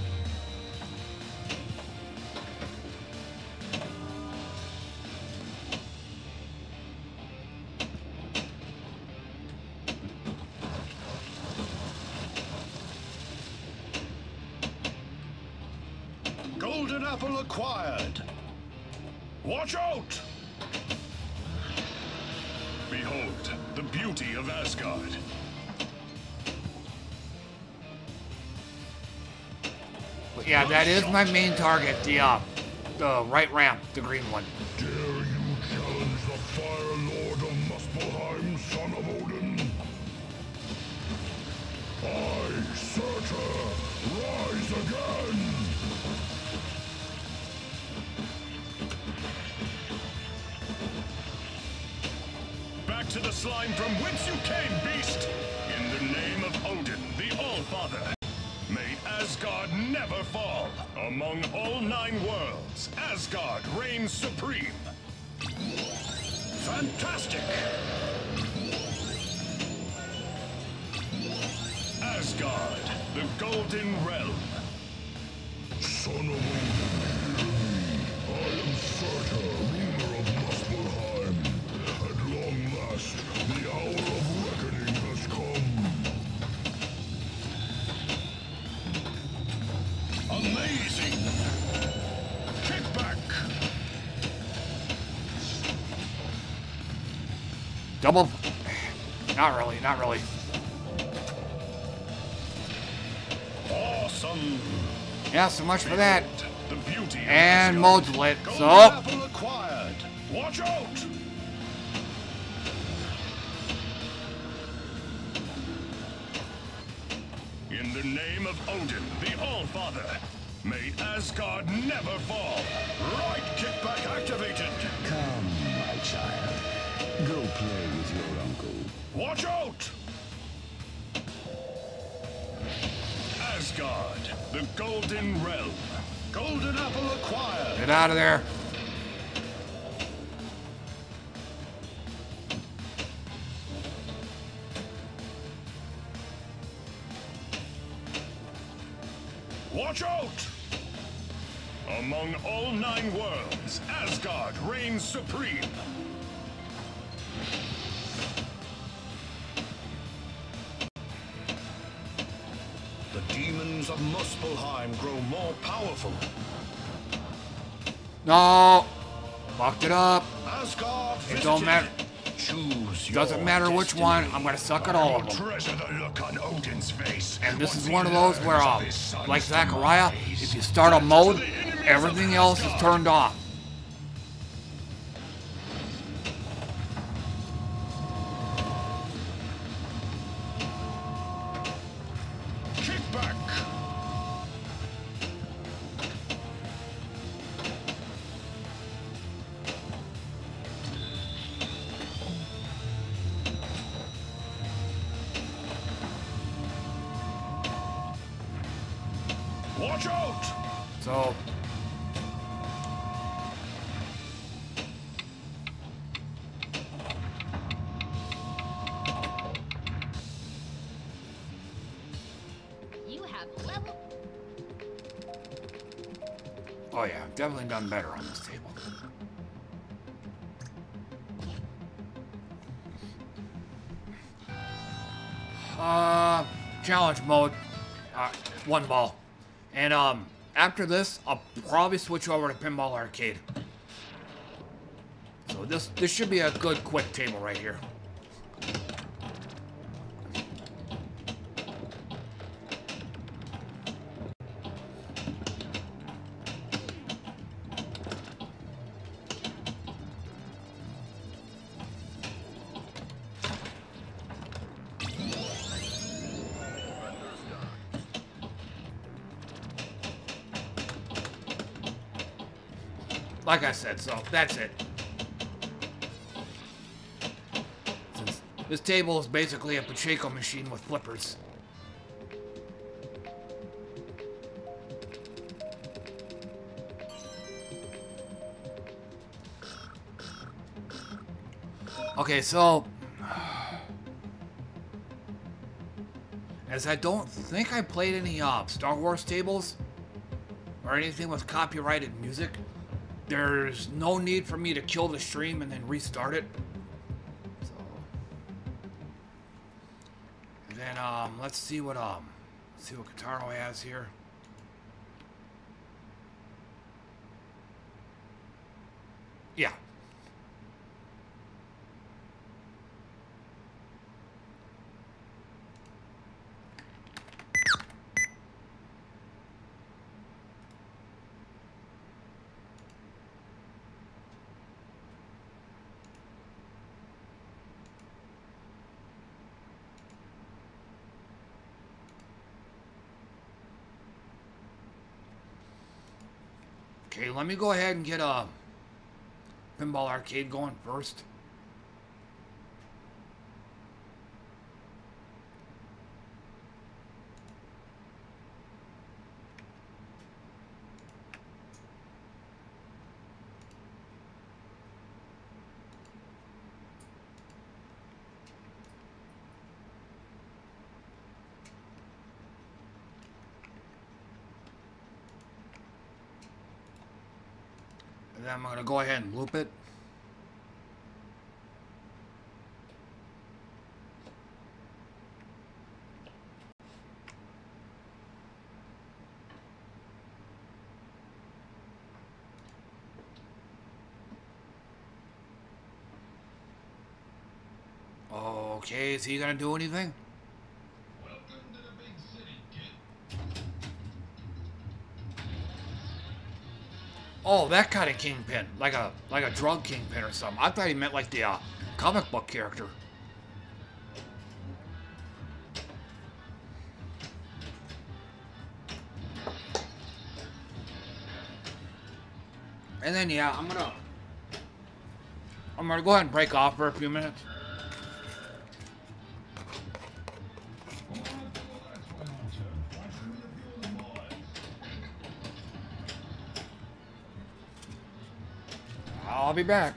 Golden apple acquired. Watch out! Behold, the beauty of Asgard. But yeah, that is my main target, the uh, the right ramp, the green one. Dare you challenge the Fire Lord of Muspelheim, son of Odin? I, Surtur, rise again! Back to the slime from whence you came, beast! In the name of Odin, the All-Father, may Asgard never fall. Among all nine worlds, Asgard reigns supreme. Fantastic! Asgard, the Golden Realm. Son of Odin, hear me. I am Surtur, ruler of Muspelheim. At long last, the hour of reckoning has come. Amazing! Kick back! Double. Not really, not really. Awesome! Yeah, so much for that. The beauty of And Asgard. mode's lit, Golden so. apple acquired. Watch out! In the name of Odin, the All-Father, may Asgard never fall. Right kickback activated. Come, my child. Go play with your uncle. Watch out! Asgard, the Golden Realm. Golden apple acquired. Get out of there. Watch out! Among all nine worlds, Asgard reigns supreme. The demons of Muspelheim grow more powerful. No. Fucked it up. Asgard It don't matter. Choose Doesn't your matter which destiny. one. I'm gonna suck at all of them. Treasure the look on Odin's face. And this once is he one of those where, learns uh, of his son's like Zaccaria, demise. if you start a mode, everything else is turned off. Kick back. Watch out! So. You have level. Oh yeah, definitely done better on this table. Uh, challenge mode, uh, one ball. And um, after this, I'll probably switch over to Pinball Arcade. So this this should be a good quick table right here. Like I said, so that's it. Since This table is basically a Pacheco machine with flippers. Okay, so as I don't think I played any uh, Star Wars tables or anything with copyrighted music, there's no need for me to kill the stream and then restart it. So, and then um, let's see what um, let's see what Kataro has here. Yeah. Okay, let me go ahead and get a Pinball Arcade going first. And then I'm going to go ahead and loop it. Okay, is he going to do anything? Oh, that kind of kingpin, like a like a drug kingpin or something. I thought he meant like the uh, comic book character. And then yeah, I'm gonna I'm gonna go ahead and break off for a few minutes. I'll be back.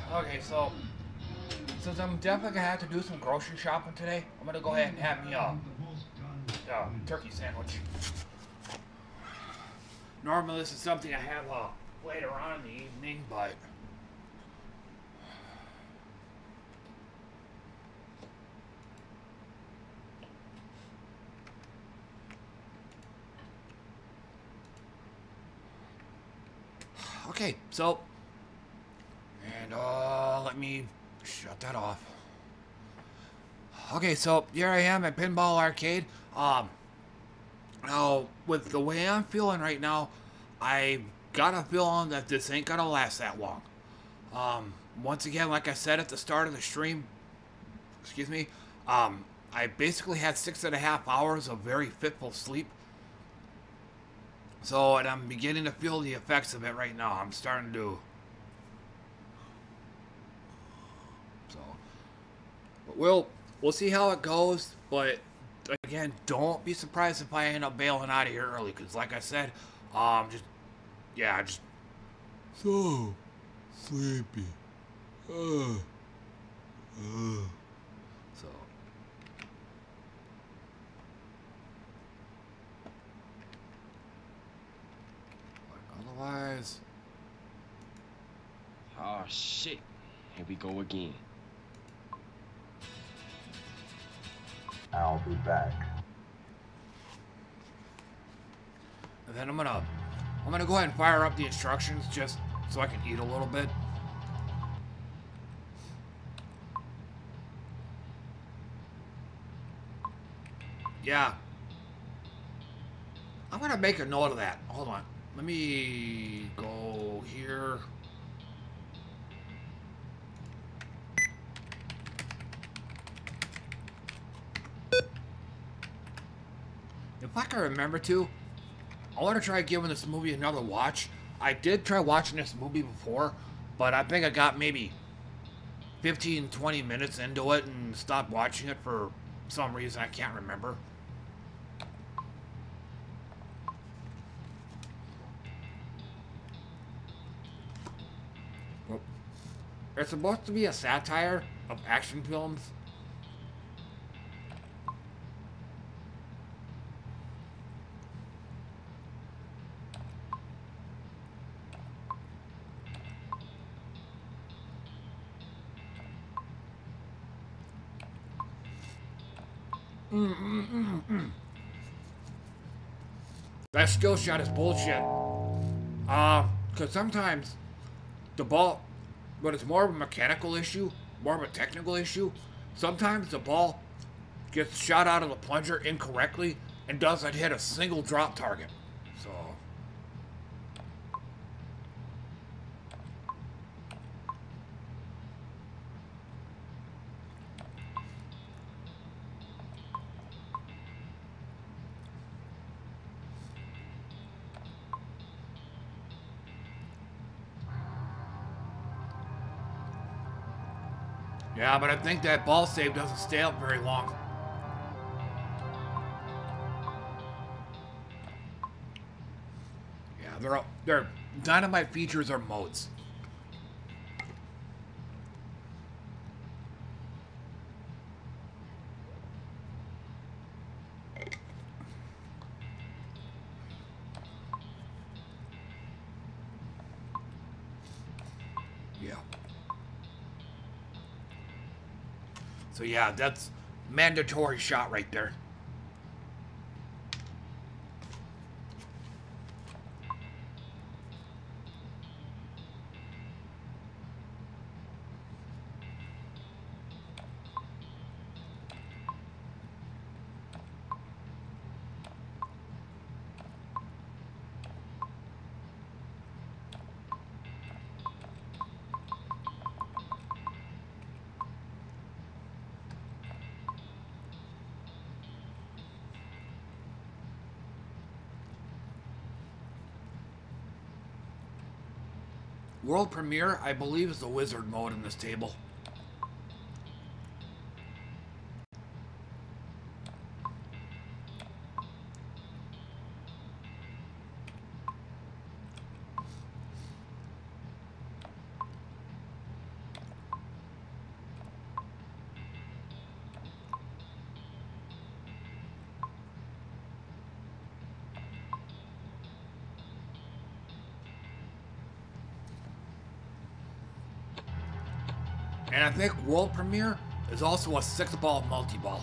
Okay, so since I'm definitely gonna have to do some grocery shopping today, I'm gonna go ahead and have me a, a turkey sandwich. Normally this is something I have uh, later on in the evening, but okay, so and uh, let me shut that off. Okay, so here I am at Pinball Arcade. Um, now with the way I'm feeling right now, I got a feeling that this ain't gonna last that long. Um, once again, like I said at the start of the stream, excuse me, um, I basically had six and a half hours of very fitful sleep. So, and I'm beginning to feel the effects of it right now. I'm starting to. So, but we'll we'll see how it goes. But again, don't be surprised if I end up bailing out of here early, because like I said, um, just yeah, just so sleepy. Uh, uh. So. Otherwise. Oh shit. Here we go again. I'll be back. And then I'm gonna I'm gonna go ahead and fire up the instructions just so I can eat a little bit. Yeah. I'm gonna make a note of that. Hold on. Let me go here. If I can remember to, I want to try giving this movie another watch. I did try watching this movie before, but I think I got maybe fifteen, twenty minutes into it and stopped watching it for some reason I can't remember. Well, it's supposed to be a satire of action films. Mm, mm, mm, mm. That skill shot is bullshit. Uh, because sometimes the ball, but it's more of a mechanical issue, more of a technical issue. Sometimes the ball gets shot out of the plunger incorrectly and doesn't hit a single drop target. So. Yeah, but I think that ball save doesn't stay up very long. Yeah, they're they're dynamite features are modes. Yeah. So yeah, that's mandatory shot right there. World premiere, I believe, is the wizard mode in this table. And I think World Premiere is also a six-ball multi-ball.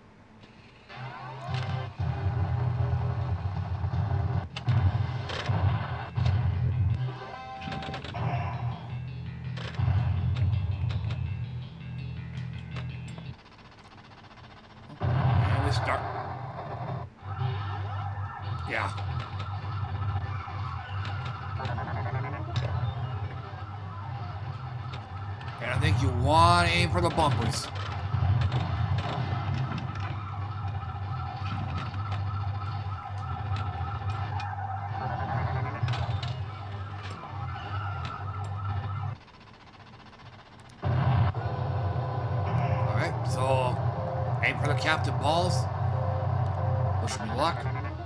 And we start. Yeah. And I think you want to aim for the bumpers. Alright, so aim for the captain balls. Wish me luck.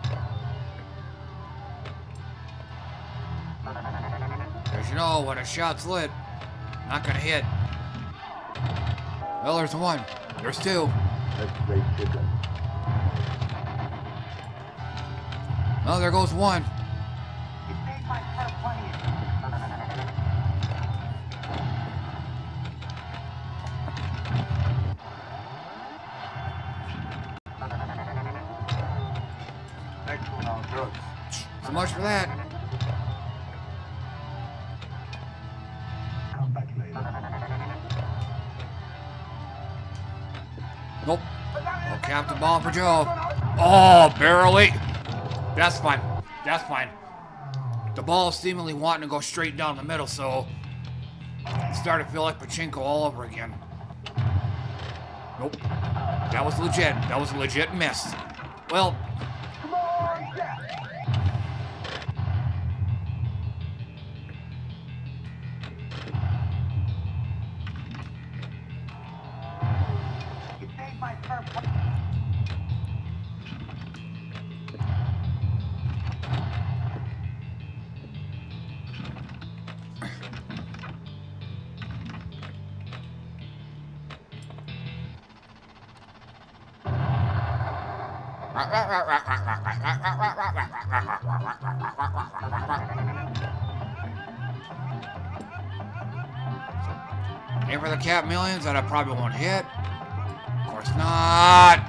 As you know, when a shot's lit, not gonna hit. Well, there's one. There's two. That's great chicken. Oh, there goes one. So much for that. Come back later. Nope. Oh, captain ball for Joe. Oh, barely. That's fine. That's fine. The ball is seemingly wanting to go straight down the middle, so it started to feel like pachinko all over again. Nope. That was legit. That was a legit miss. Well. Aim for the cap millions that I probably won't hit. Of course not.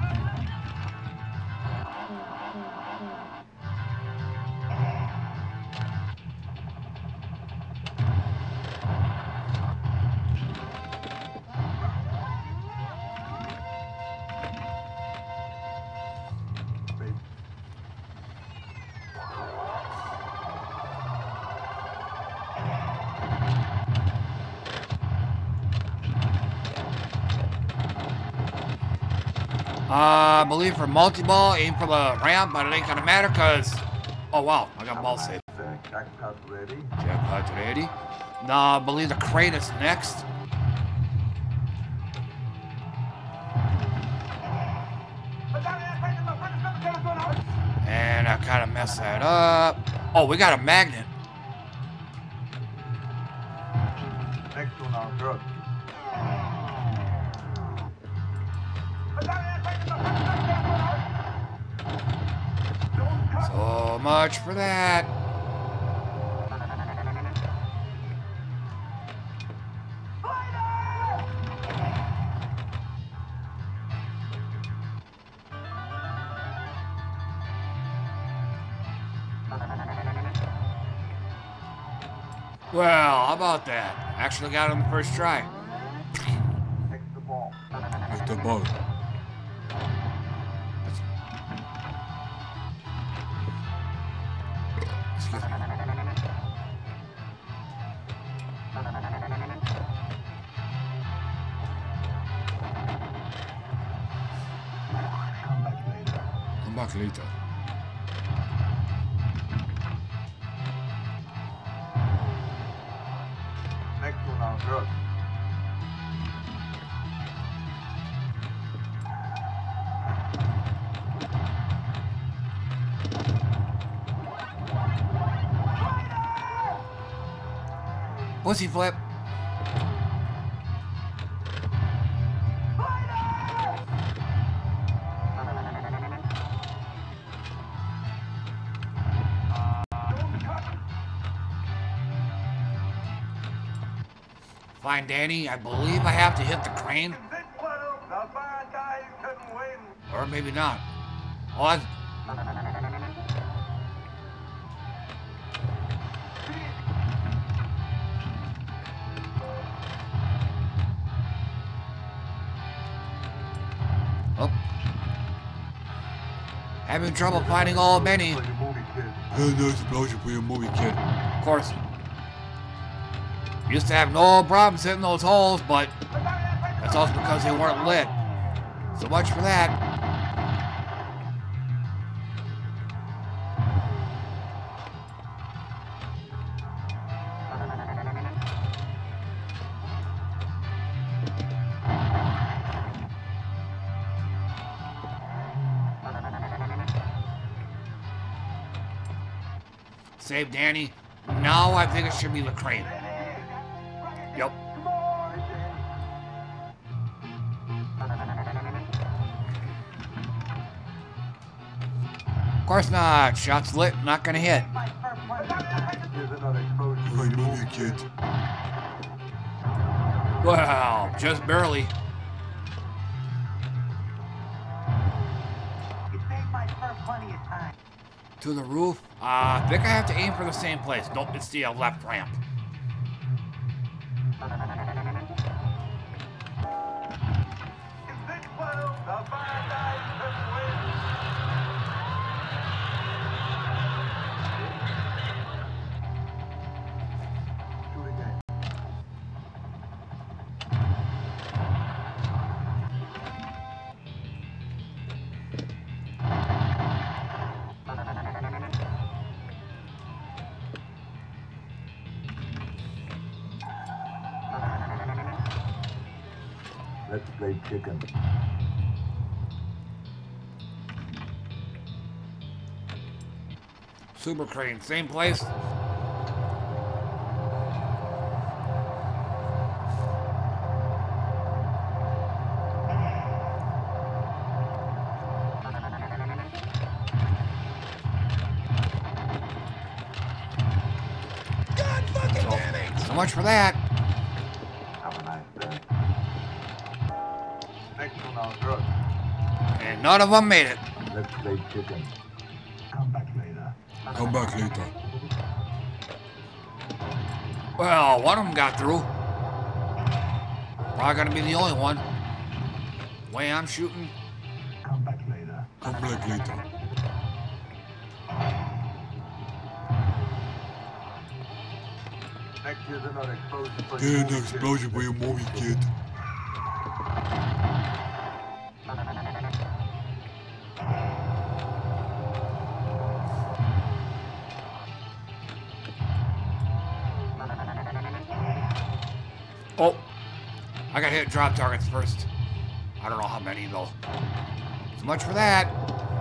Uh, I believe for multi-ball, aim for the ramp, but it ain't gonna matter because... Oh, wow, I got ball saved. Jackpot ready? Jackpot ready. Nah, I believe the crate is next. And I kind of messed that up. Oh, we got a magnet. Next one on good. So much for that. Well, how about that? Actually got it on the first try. Take the ball. Take the ball. Excuse me. Come back later. Come back later. Next one on good. Pussy flip. Find Danny. I believe I have to hit the crane. Or maybe not. Oh, I... Oh. Having trouble finding old Benny. Hey, no explosion for your movie, kid. Of course. Used to have no problems hitting those holes, but that's also because they weren't lit. So much for that. Save Danny. Now I think it should be the crane. Yep. Of course not. Shot's lit. Not gonna hit. Hey, movie, kid. Well, just barely. To the roof. Uh, I think I have to aim for the same place. Nope, it's the uh, left ramp. Let's play chicken. Super crane, same place. God fucking damn it! So much for that. Have a nice day. Next one on good. And none of them made it. Let's play chicken. Come back later. Come back later. Well, one of them got through. Probably gonna be the only one. Way I'm shooting. Come back later. Come back later. Next here's another explosion for Hey, your an movie, explosion for your movie, kid. Oh, I got hit drop targets first. I don't know how many though. So much for that.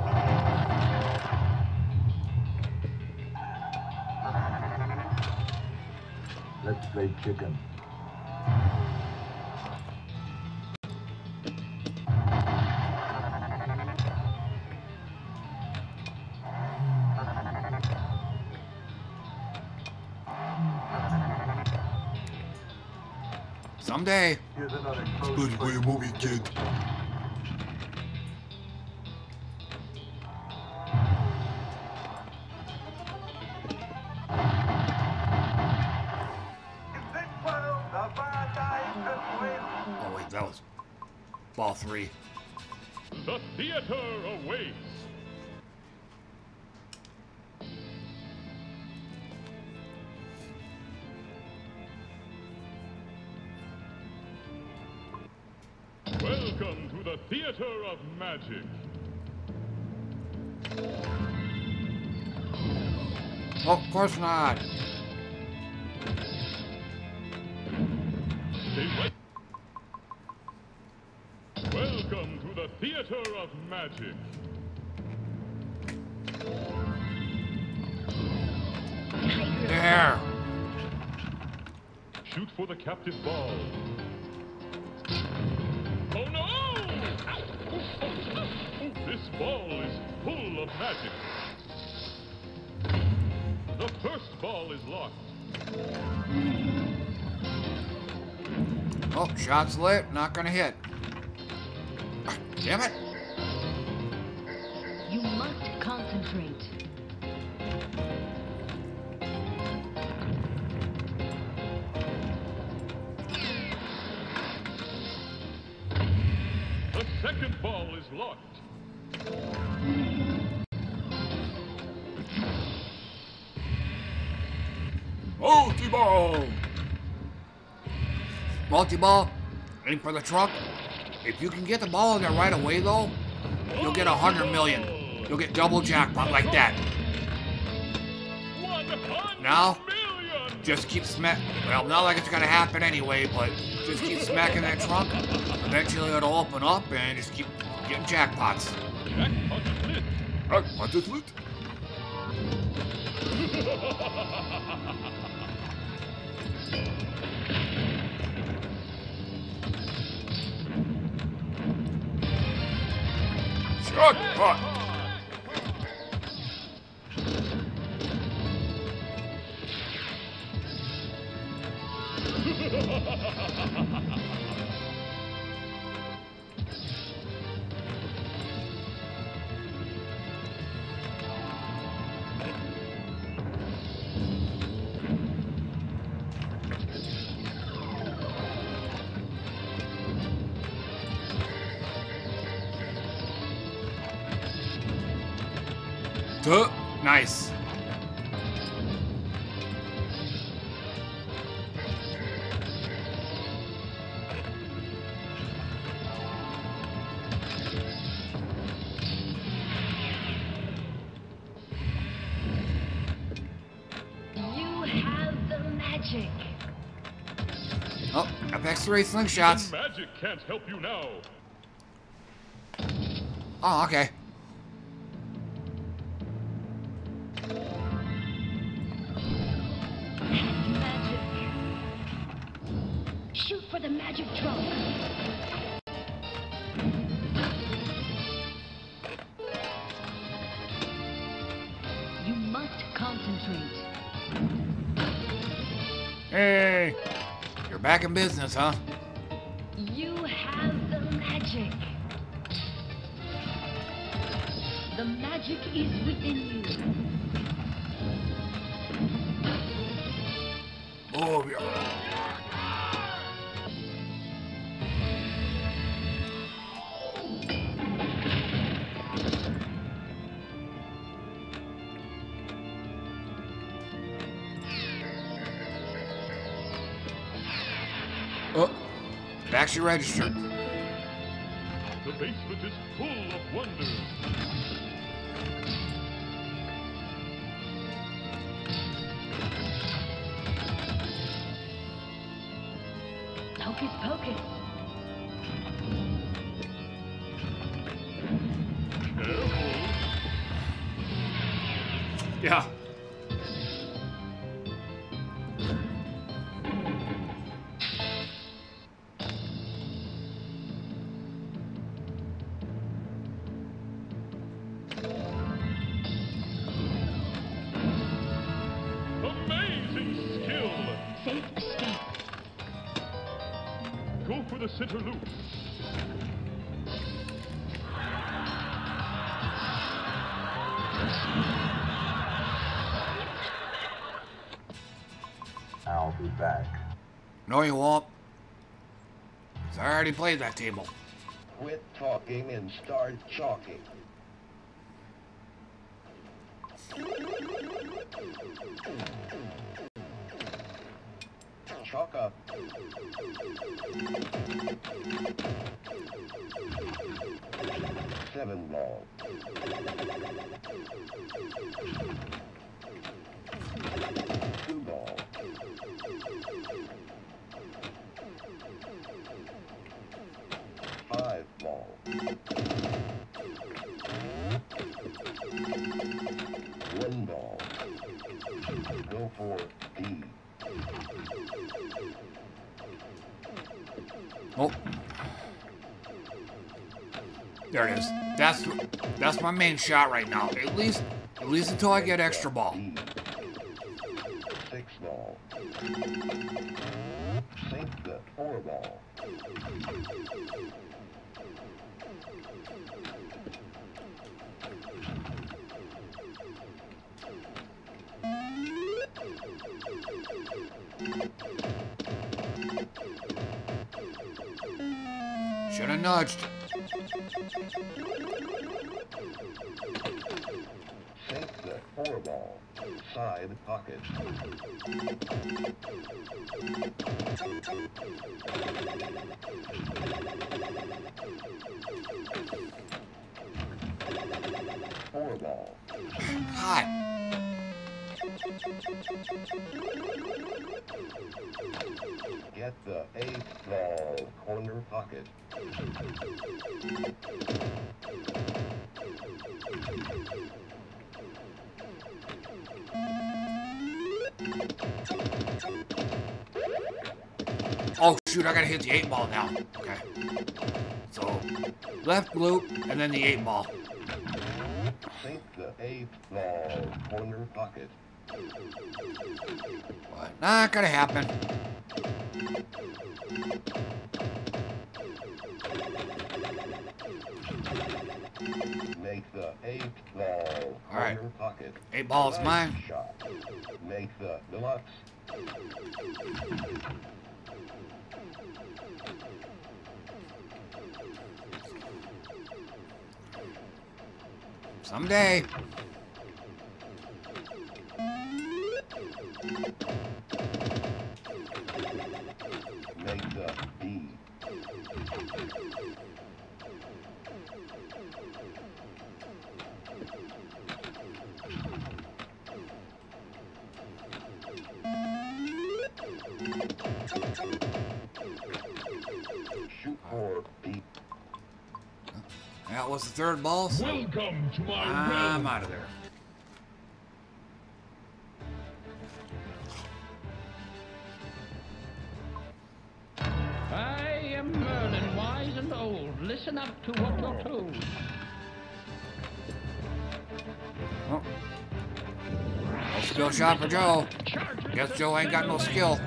Let's play chicken. Someday. Here's another Explosion for your movie, kid. Oh wait, that was ball three. The theater awaits. Welcome to the theater of magic. Oh, of course not. Stay right. Welcome to the theater of magic. There. Shoot for the captive ball. Oh no! This ball is full of magic. The first ball is lost. Oh, shot's lit. Not gonna hit. Damn it. You must concentrate. The second ball is locked. Multi-ball! Multi-ball. Aim for the truck. If you can get the ball in there right away, though, you'll get a hundred million. You'll get double jackpot like that. Now, just keep smack. Well, not like it's gonna happen anyway, but just keep smacking that trunk. Eventually, it'll open up and just keep getting jackpots. Jackpot is lit. Jackpot. Duh. Nice. You have the magic. Oh, F X three slingshots. Magic can't help you now. Oh, okay. Magic. Shoot for the magic trunk. You must concentrate. Hey, you're back in business, huh? You have the magic. The magic is within you. Oh, yeah. Oh, it actually registered. The basement is full of wonders. Hocus pocus. Yeah. Amazing skill. Safe escape. Go for the center loop. I'll be back. No, you won't. 'Cause I already played that table. Quit talking and start chalking. Chalk up. Seven ball. Two ball. Five ball. One ball. Go for D. Oh. There it is. That's that's my main shot right now. At least at least until I get extra ball. Six ball. Sink the four ball. Should have nudged. Sink the four ball. Side pocket. Four ball. Hot. Get the eight ball corner pocket. Oh shoot, I gotta hit the eight ball now. Okay. So, left loop, and then the eight ball. Sink the eight ball corner pocket. But not gonna happen. Make the eight ball All right. corner pocket. Eight ball is Nice mine. Shot. Make the deluxe. Someday. Make the B. Shoot for B. That was the third ball. So Welcome to my I'm realm. out of there. I am Merlin, wise and old. Listen up to what you're told. Oh. No skill shot for Joe. Guess Joe ain't got no skill.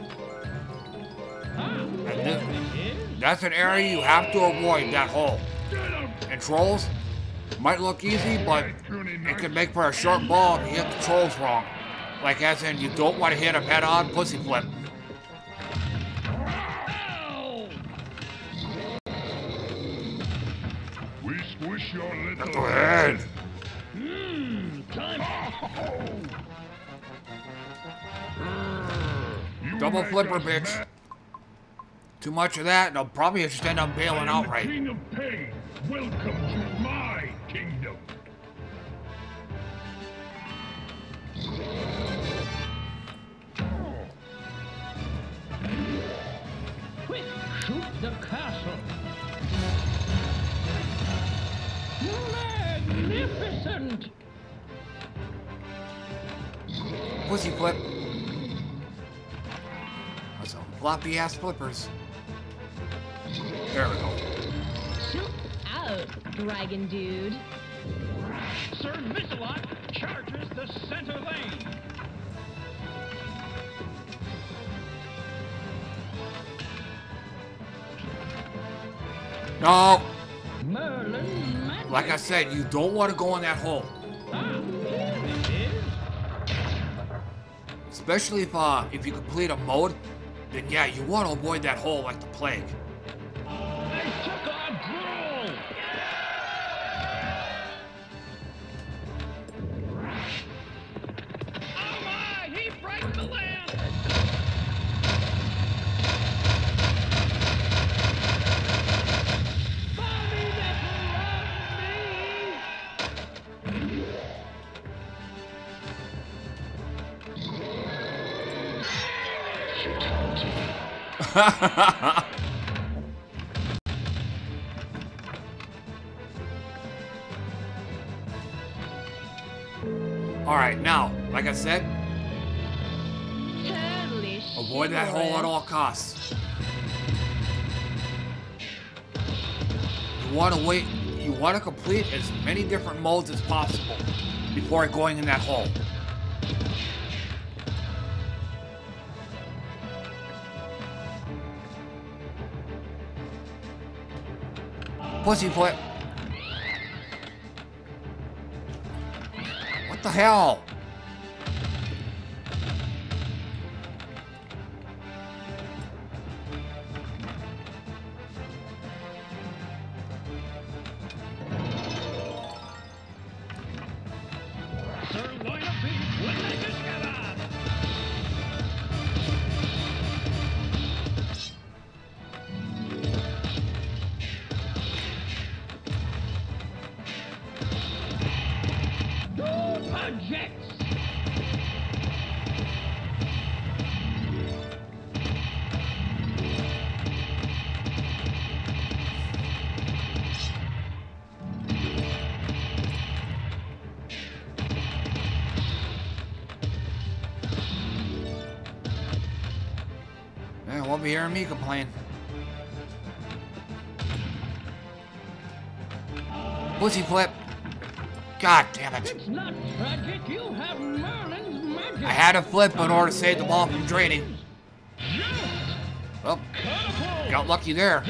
And this, that's an area you have to avoid, that hole. And trolls might look easy, but it can make for a short ball if you hit the trolls wrong. Like as in, you don't want to hit them head on pussy flip. We squish your little Go ahead. Hmm, time. Double flipper, bitch. Too much of that, and I'll probably just end up bailing outright. King of Pain, welcome to my kingdom. Quick, shoot the castle. Magnificent. Pussy flip. That's some floppy ass flippers. There we go. Shoot out, dragon dude. Sir Mix-a-Lot charges the center lane. No. Merlin, Like I said, you don't want to go in that hole. Especially if uh if you complete a mode, then yeah, you want to avoid that hole like the plague. I took a brawl. Oh my, he breaks the land. Bobby doesn't All right, now, like I said, Totally avoid that hole at all costs. You want to wait. You want to complete as many different modes as possible before going in that hole. Pussy flip. What the hell? Yeah, won't be hearing me complain. Pussy flip. God damn it. It's not tragic. You have Merlin's magic. I had to flip in order to save the ball from draining. Well, got lucky there.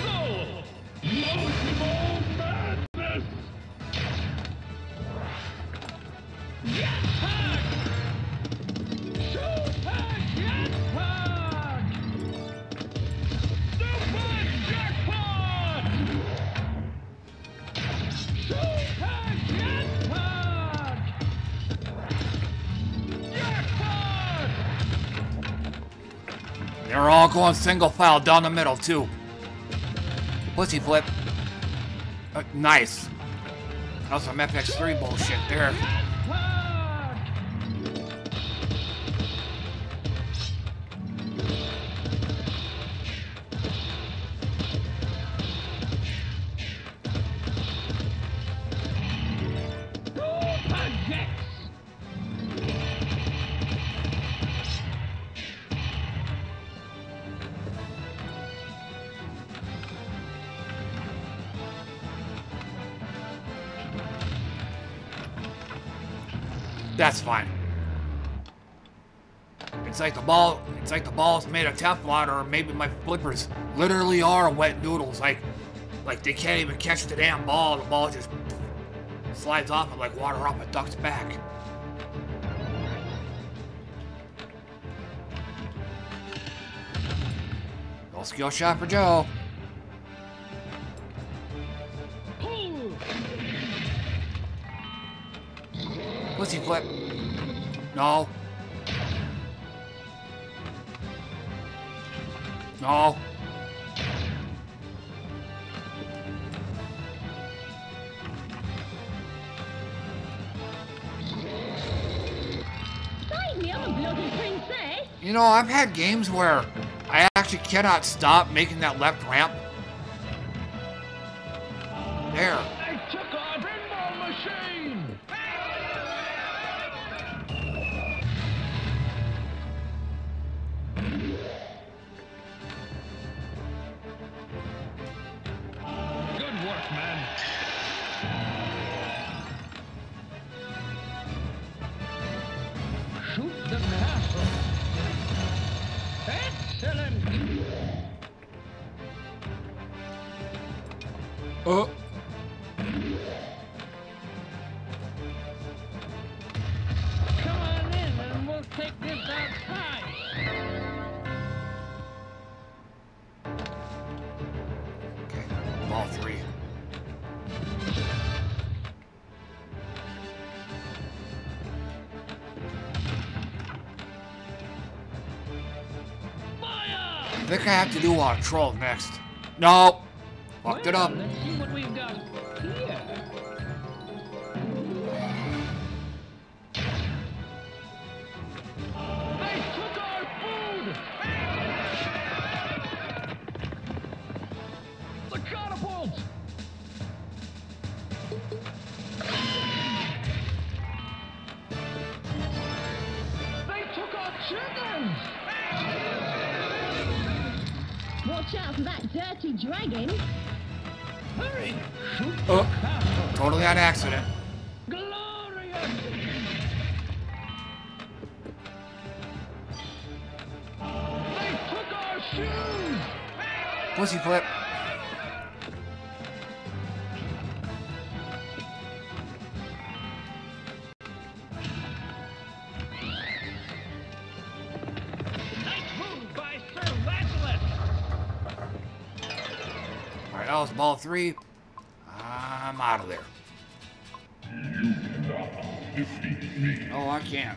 They're all going single file down the middle, too. Pussy flip. Uh, nice. That was some F X three bullshit there. That's fine. It's like the ball, it's like the ball's made of Teflon, or maybe my flippers literally are wet noodles. Like, like they can't even catch the damn ball. The ball just slides off it like water off a duck's back. No skill shot for Joe. Pussy flip. No. No. You know, I've had games where I actually cannot stop making that left ramp. There. I took a pinball machine. Good work, man. Shoot the castle. Excellent. Oh. Come on in and we'll take this outside. Okay, ball three. I think I have to do a troll next. No, fucked it up. Let's see what we've got here. They took our food. The catapults. They took our chickens. Watch out for that dirty dragon. Hurry! Shoot Oh, the castle. totally on accident. Glorious! They took our shoes! Pussy flip. was ball three. I'm out of there. Oh, I can't.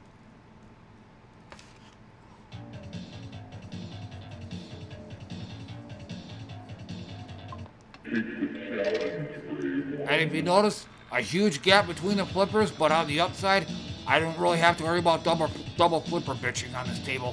And if you notice, a huge gap between the flippers, but on the upside, I don't really have to worry about double double flipper bitching on this table.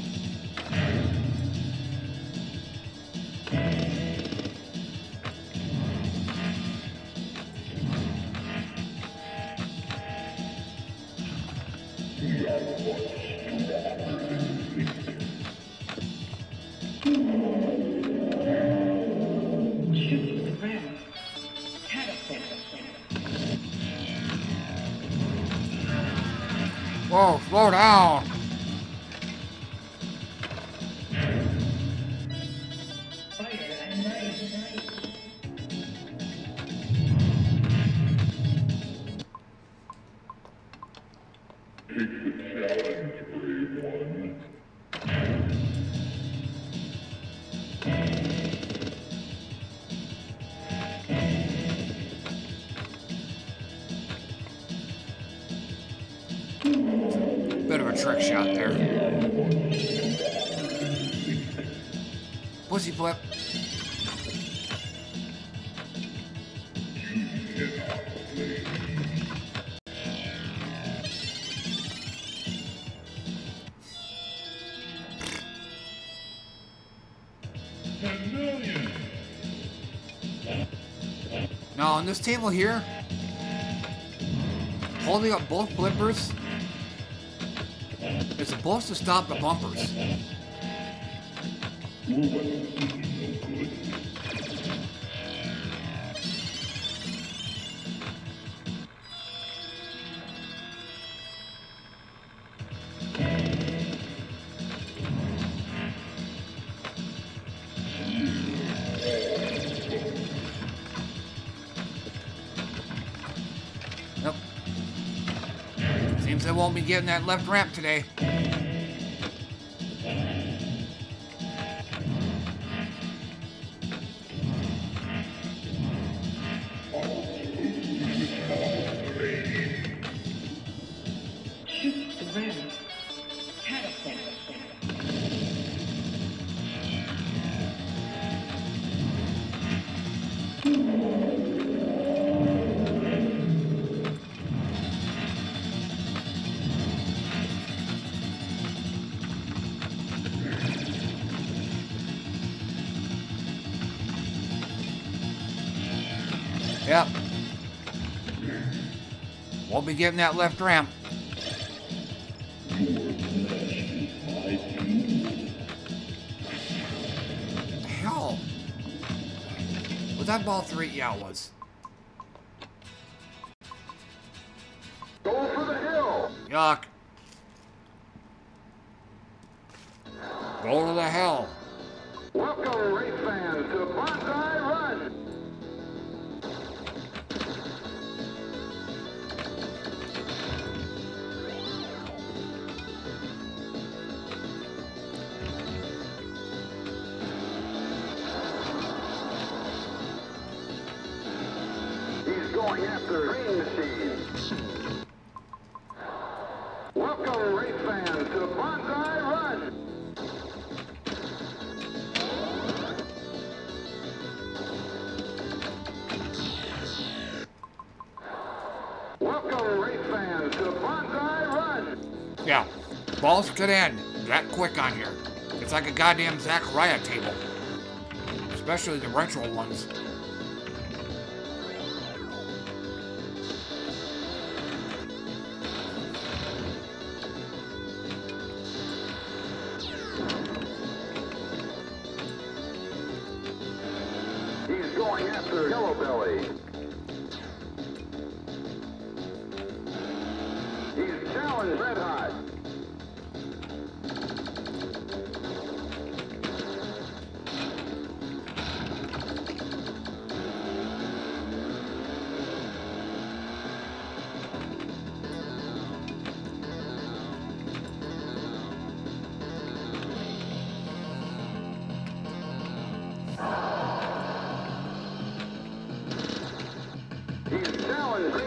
Whoa, slow down. Bit of a trick shot there. Pussy flip. Now on this table here, holding up both flippers, it's supposed to stop the bumpers. Yep. Seems I won't be getting that left ramp today. Yep. Won't be getting that left ramp. Hell. Was that ball three? Yeah, it was. Go for the hill. Yuck. Go to the hell. Welcome, race fans, to Bonsai Run. He's going after green machines. Welcome, race fans, to Bonsai Run. Welcome, race fans, to Bonsai Run. Yeah, balls could end that quick on here. It's like a goddamn Zaccaria table. Especially the retro ones. He's going after Yellow Belly. He's challenged Red Hot.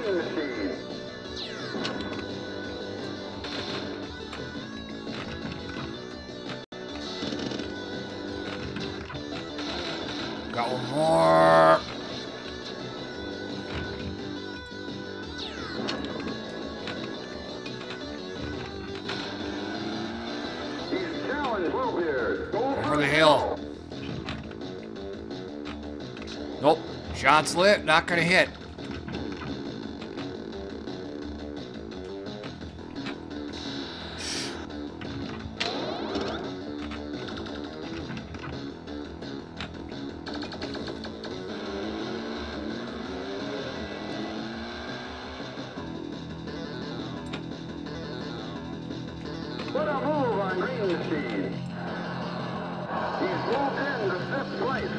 green machine. Got one more. He's challenged Bluebeard. Go Over the hill. Nope. Shot's lit. Not gonna hit. What a move on green machine. He's moved into fifth place.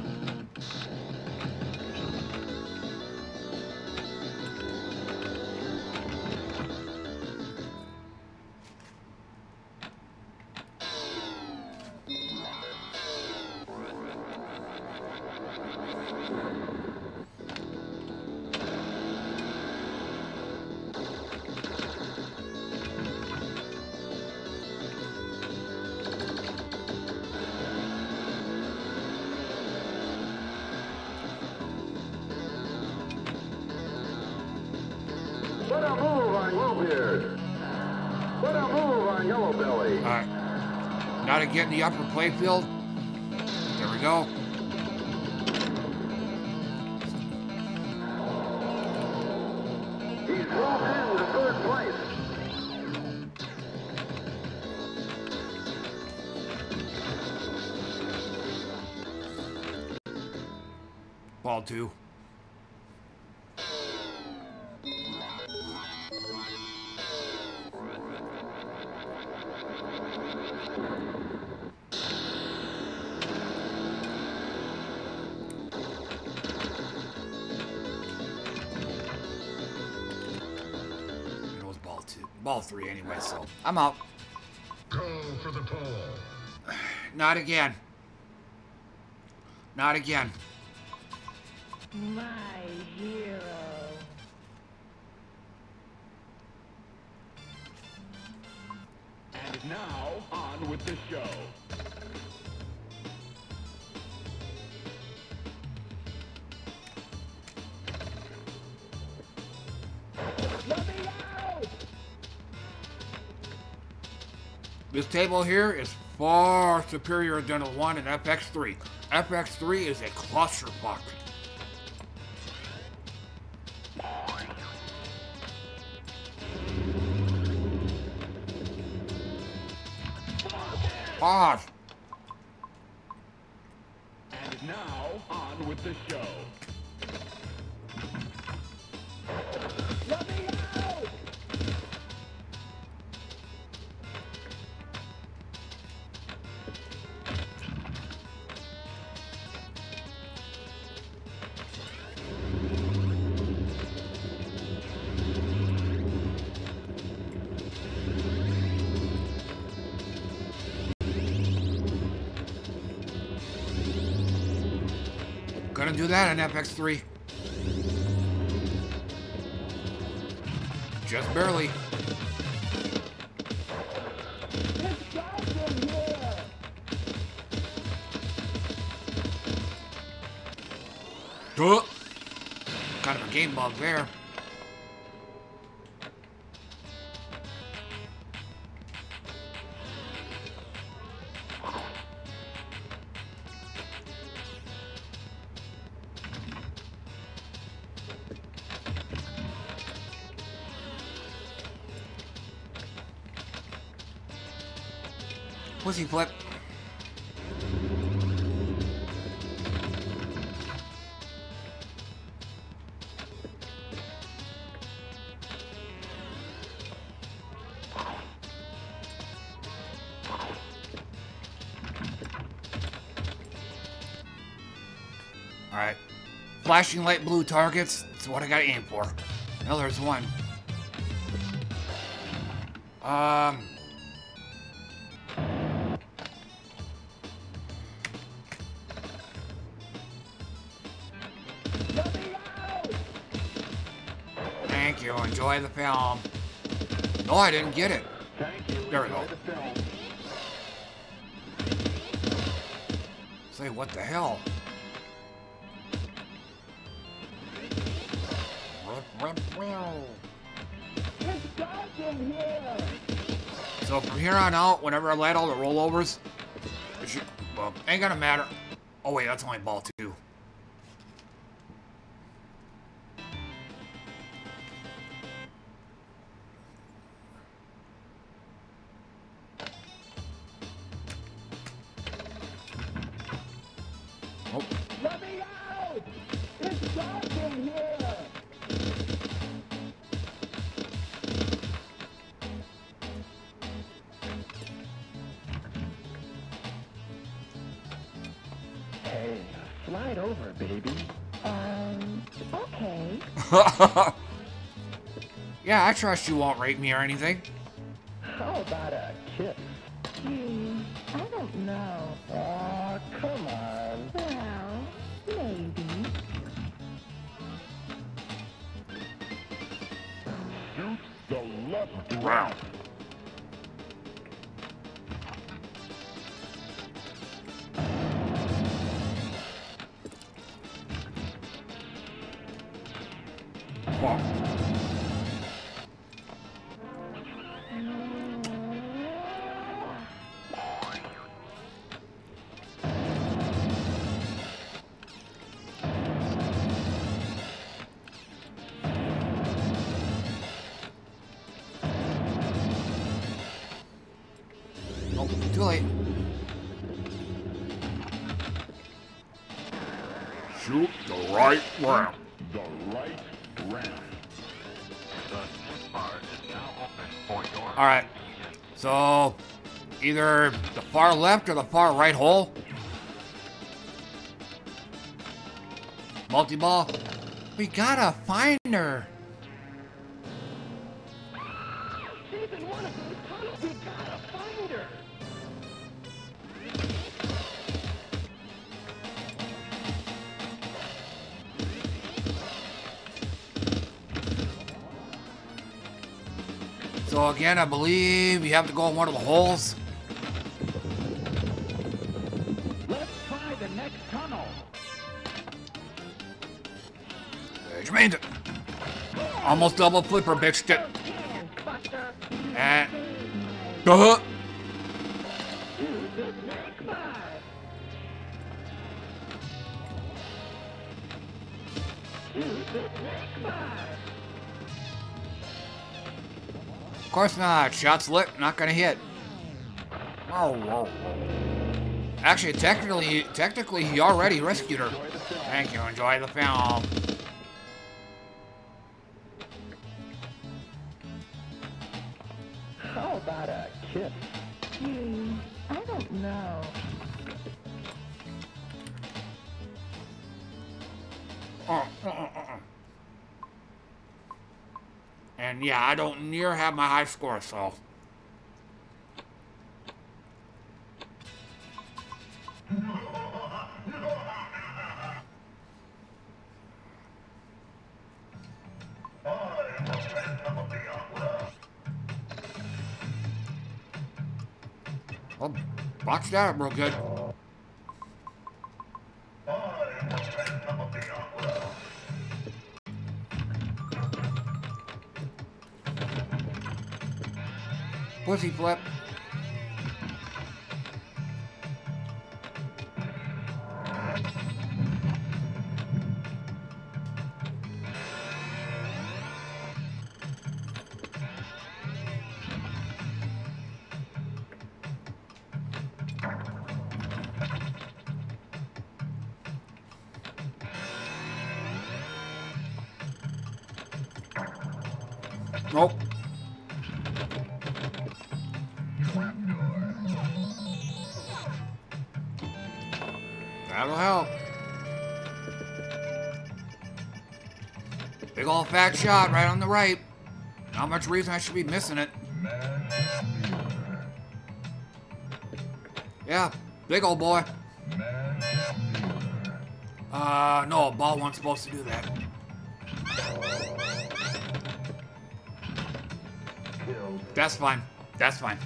What a move on Bluebeard. What a move on Yellow Belly. All right. Now to get in the upper playfield. There we go. He's moved into third place. Ball two. It was ball two. Ball three anyway, so I'm out. Go for the pole. Not again. Not again. My hero. And now, on with the show. Let me out! This table here is far superior than the one in F X three. F X three is a clusterfuck. Pause. And now, on with the show. Let me out! Gonna do that on F X three. Just barely. Duh. Kind of a game bug there. Pussy flip. All right. Flashing light blue targets. That's what I gotta aim for. Now there's one. Um. Thank you. Enjoy the film. No, I didn't get it. Thank you. There we Enjoy go. the film. Say, what the hell? It's dark in here. So from here on out, whenever I light all the rollovers, it should, well, ain't gonna matter. Oh wait, that's only ball two. Oh. Let me out! It's dark in here. Hey, slide over, baby. Um, okay. Yeah, I trust you won't rape me or anything. How about a kiss? Hmm, I don't know. Aw, come on. Well, maybe. Shoot the left round. Fuck. Oh, too late. Shoot the right round. The right round. All right. So, either the far left or the far right hole. Multi-ball. We gotta find her. She's in one of those tunnels. We gotta find her. So again, I believe you have to go in one of the holes. Let's try the next tunnel. Which means it. Almost double flipper, bitched it. And uh-huh. Of course not. Shot's lit, not gonna hit. Whoa, whoa, whoa. Actually, technically, technically, he already rescued her. Thank you. Enjoy the film. How about a kiss? Hmm, I don't know. Uh, uh, uh, uh. And yeah, I don't near have my high score, so. Well, box that up real good. Pussy flip. Nope. That'll help. Big old fat shot right on the right. Not much reason I should be missing it. Yeah, big old boy. Uh, no, ball wasn't supposed to do that. around. That's fine. That's fine.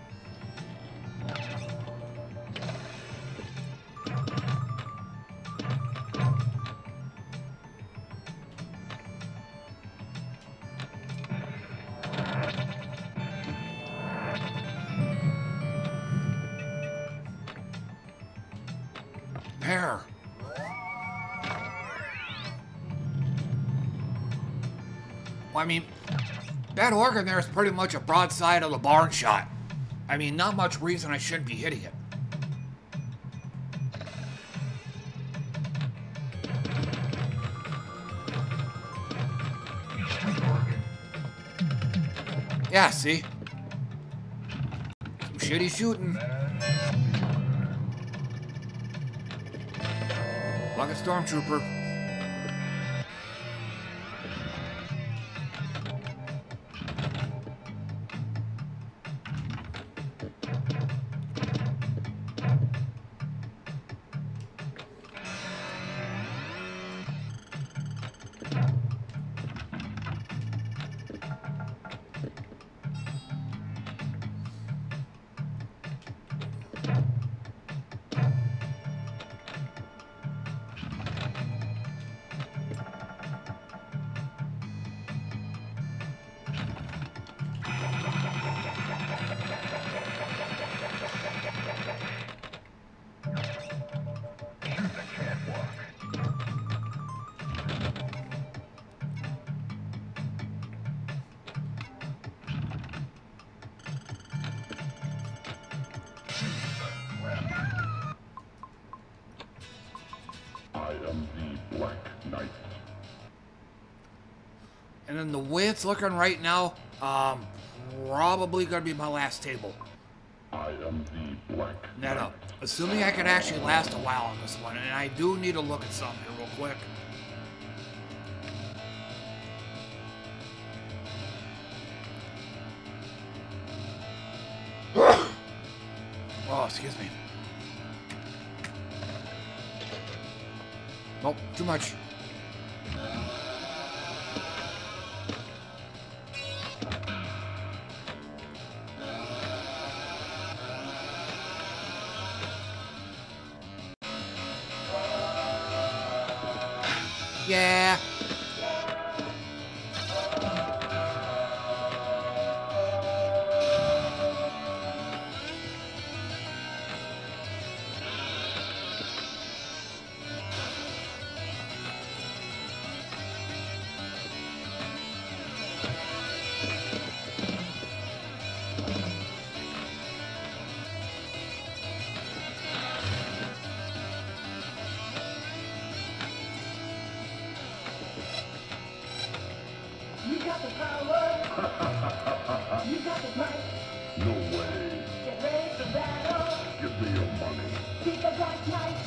There. Well, I mean, that organ there is pretty much a broadside of the barn shot. I mean, not much reason I shouldn't be hitting it. Yeah, see? Some shitty shooting. Like a stormtrooper. And then the way it's looking right now, um, probably gonna be my last table. I am the Black No, no. Assuming I can actually last a while on this one, and I do need to look at something here real quick. Oh, excuse me. Nope, too much. Yeah. You got the power. You got the might. No way. Get ready for battle. Give me your money. Keep the bright light.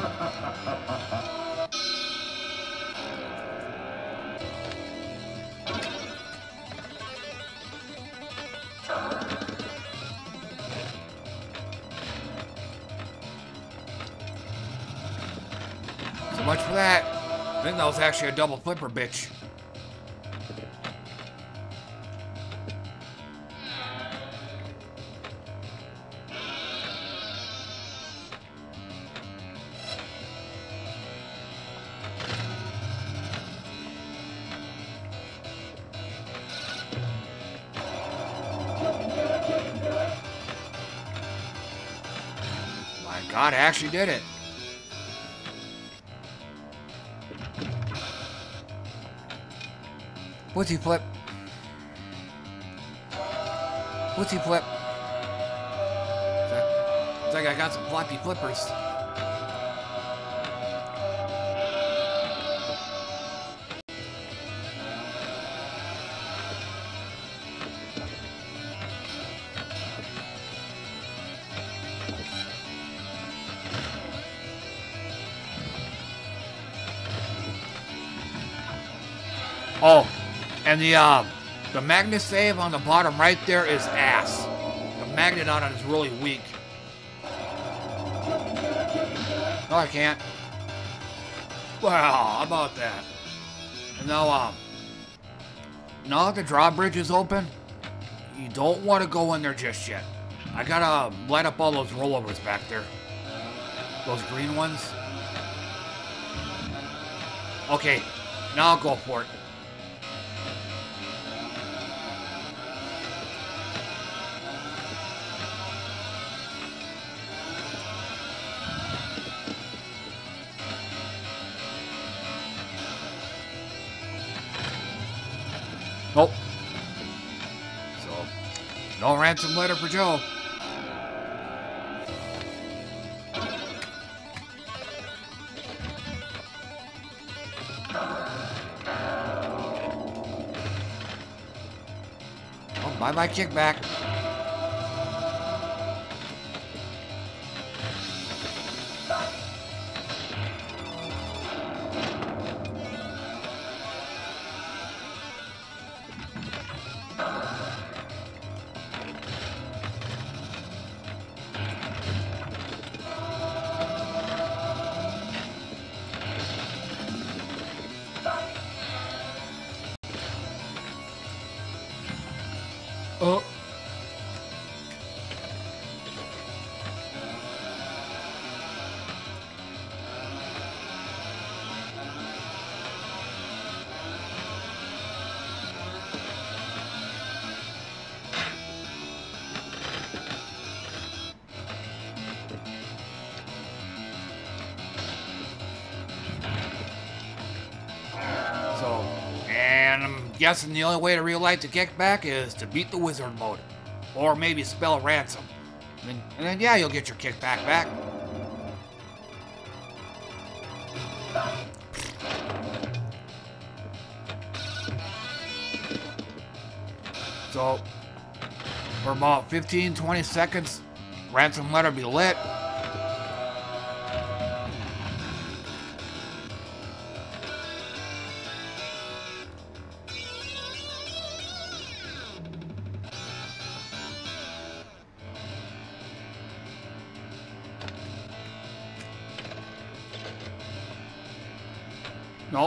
So much for that. I think that was actually a double flipper, bitch. God, I actually did it. Woodsy flip. Woodsy flip. Looks like I got some floppy flippers. Oh, and the uh, the magnet save on the bottom right there is ass. The magnet on it is really weak. No, I can't. Well, how about that? And now, um, now that the drawbridge is open, You don't want to go in there just yet. I gotta light up all those rollovers back there. Those green ones. Okay, now I'll go for it. Nope. So, no ransom letter for Joe. Oh, bye bye kickback. Oh. So, and I'm guessing the only way to relight the kickback is to beat the wizard mode. Or maybe spell ransom. And then, and then yeah, you'll get your kickback back. So, for about fifteen, twenty seconds, ransom letter be lit. No.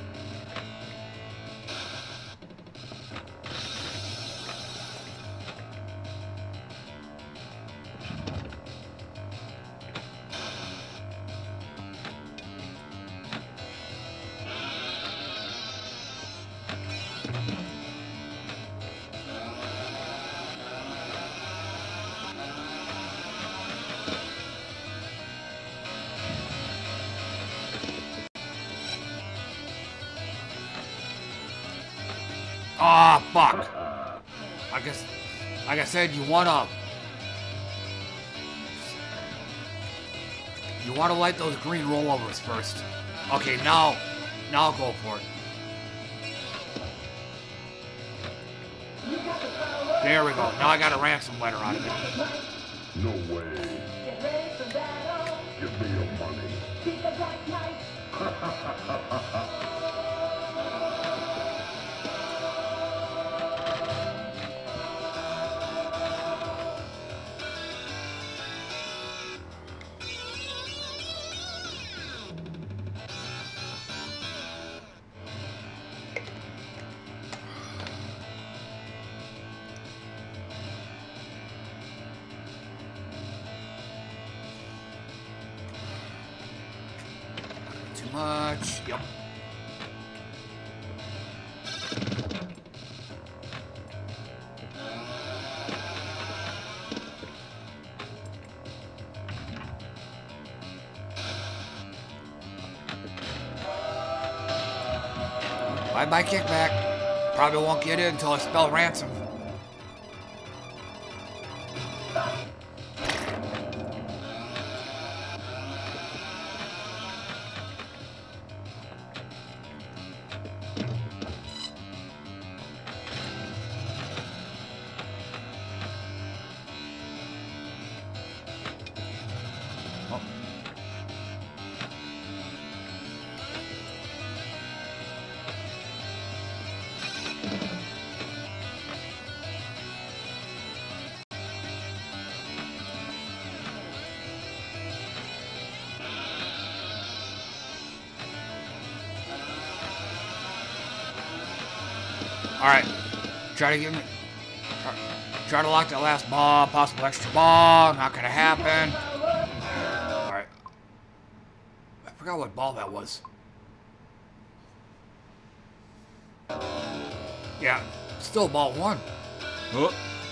Ah, fuck. I guess, like I said, you wanna, you wanna light those green rollovers first. Okay, now, now I'll go for it. There we go. Now I got a ransom letter out of it. No way. Give me your money. Too much. Yep. Bye-bye kickback. Probably won't get it until I spell ransom. All right, try to give me, Try to lock that last ball, possible extra ball, not gonna happen. Alright. I forgot what ball that was. Yeah, still ball one. Oh.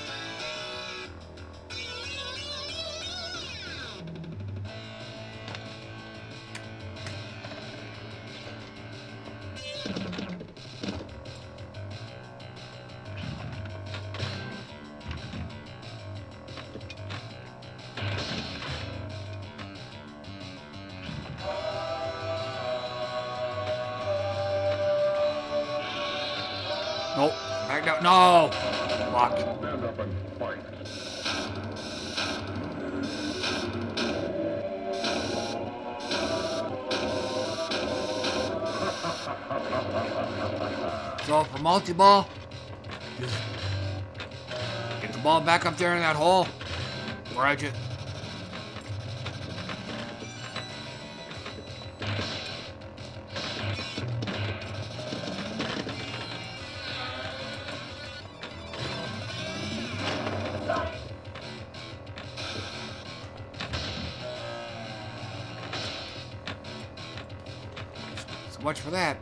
Nope. Back down. No. Blocked. Stand up and fight. So for multi-ball, just get the ball back up there in that hole. Where I just... So much for that.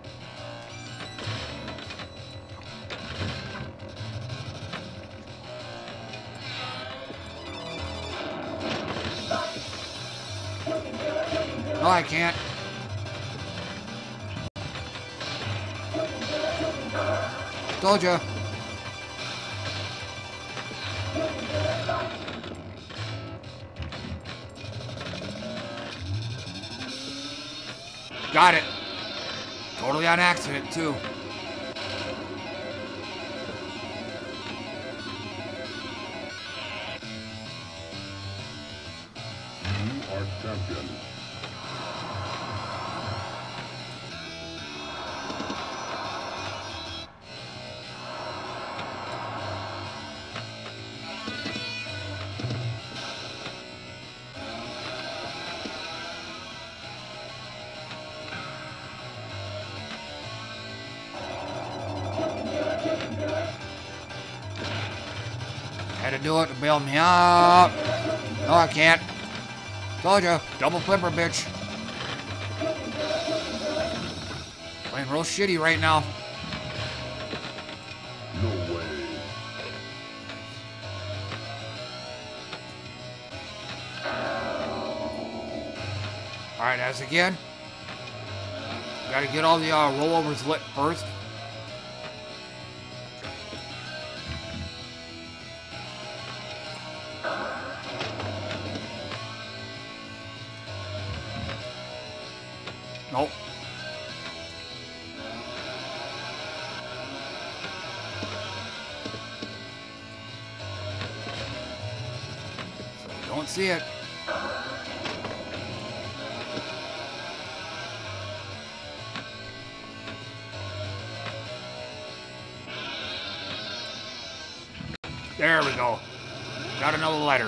No, I can't. Told ya. Got it. Totally on accident, too. You are champion. Had to do it to bail me out. No, I can't. Told ya. Double flipper, bitch. Playing real shitty right now. No way. Alright, as again. Gotta get all the uh, rollovers lit first. Nope. So don't see it. There we go. Got another letter.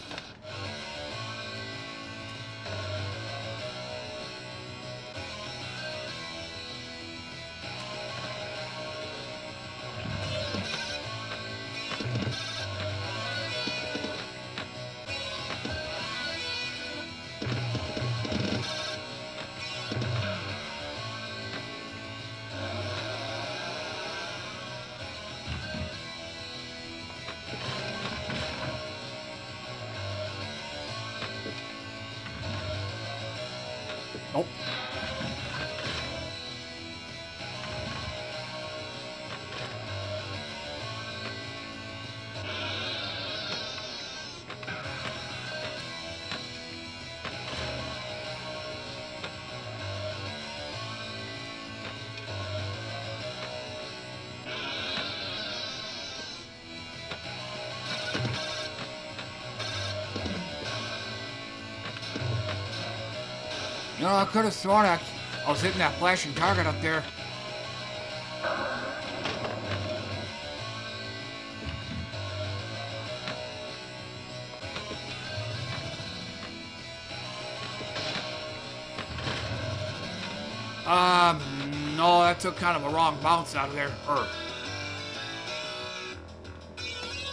Nope. You know, I could have sworn I, I was hitting that flashing target up there. Um, no, that took kind of a wrong bounce out of there. Er.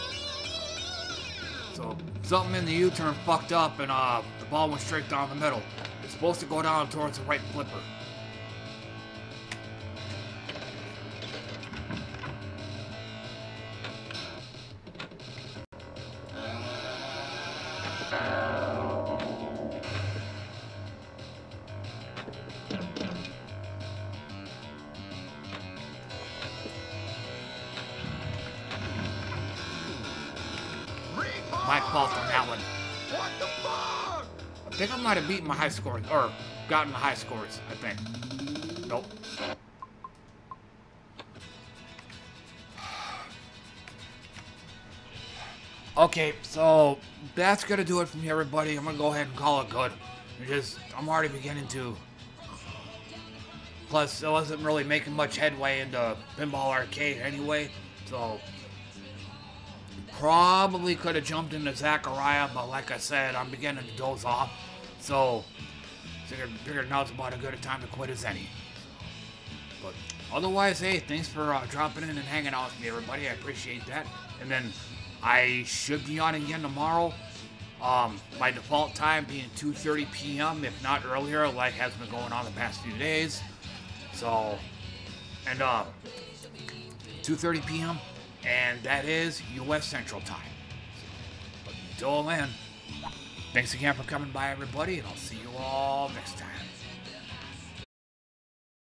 So something in the U-turn fucked up, and uh, the ball went straight down the middle. It's supposed to go down towards the right flipper. My fault on that one. What the fuck? I think I might have beaten my high scores, or gotten the high scores, I think. Nope. Okay, so that's gonna do it from here, everybody. I'm gonna go ahead and call it good. Just, I'm already beginning to. Plus, I wasn't really making much headway into Pinball Arcade anyway, so probably could have jumped into Zaccaria, but like I said, I'm beginning to doze off. So, figured, figured now's about as good a time to quit as any. But otherwise, hey, thanks for uh, dropping in and hanging out with me, everybody. I appreciate that. And then I should be on again tomorrow. Um, my default time being two thirty p m, if not earlier, like has been going on the past few days. So, and uh, two thirty p m, and that is U S Central Time. But until then, thanks again for coming by, everybody, and I'll see you all next time.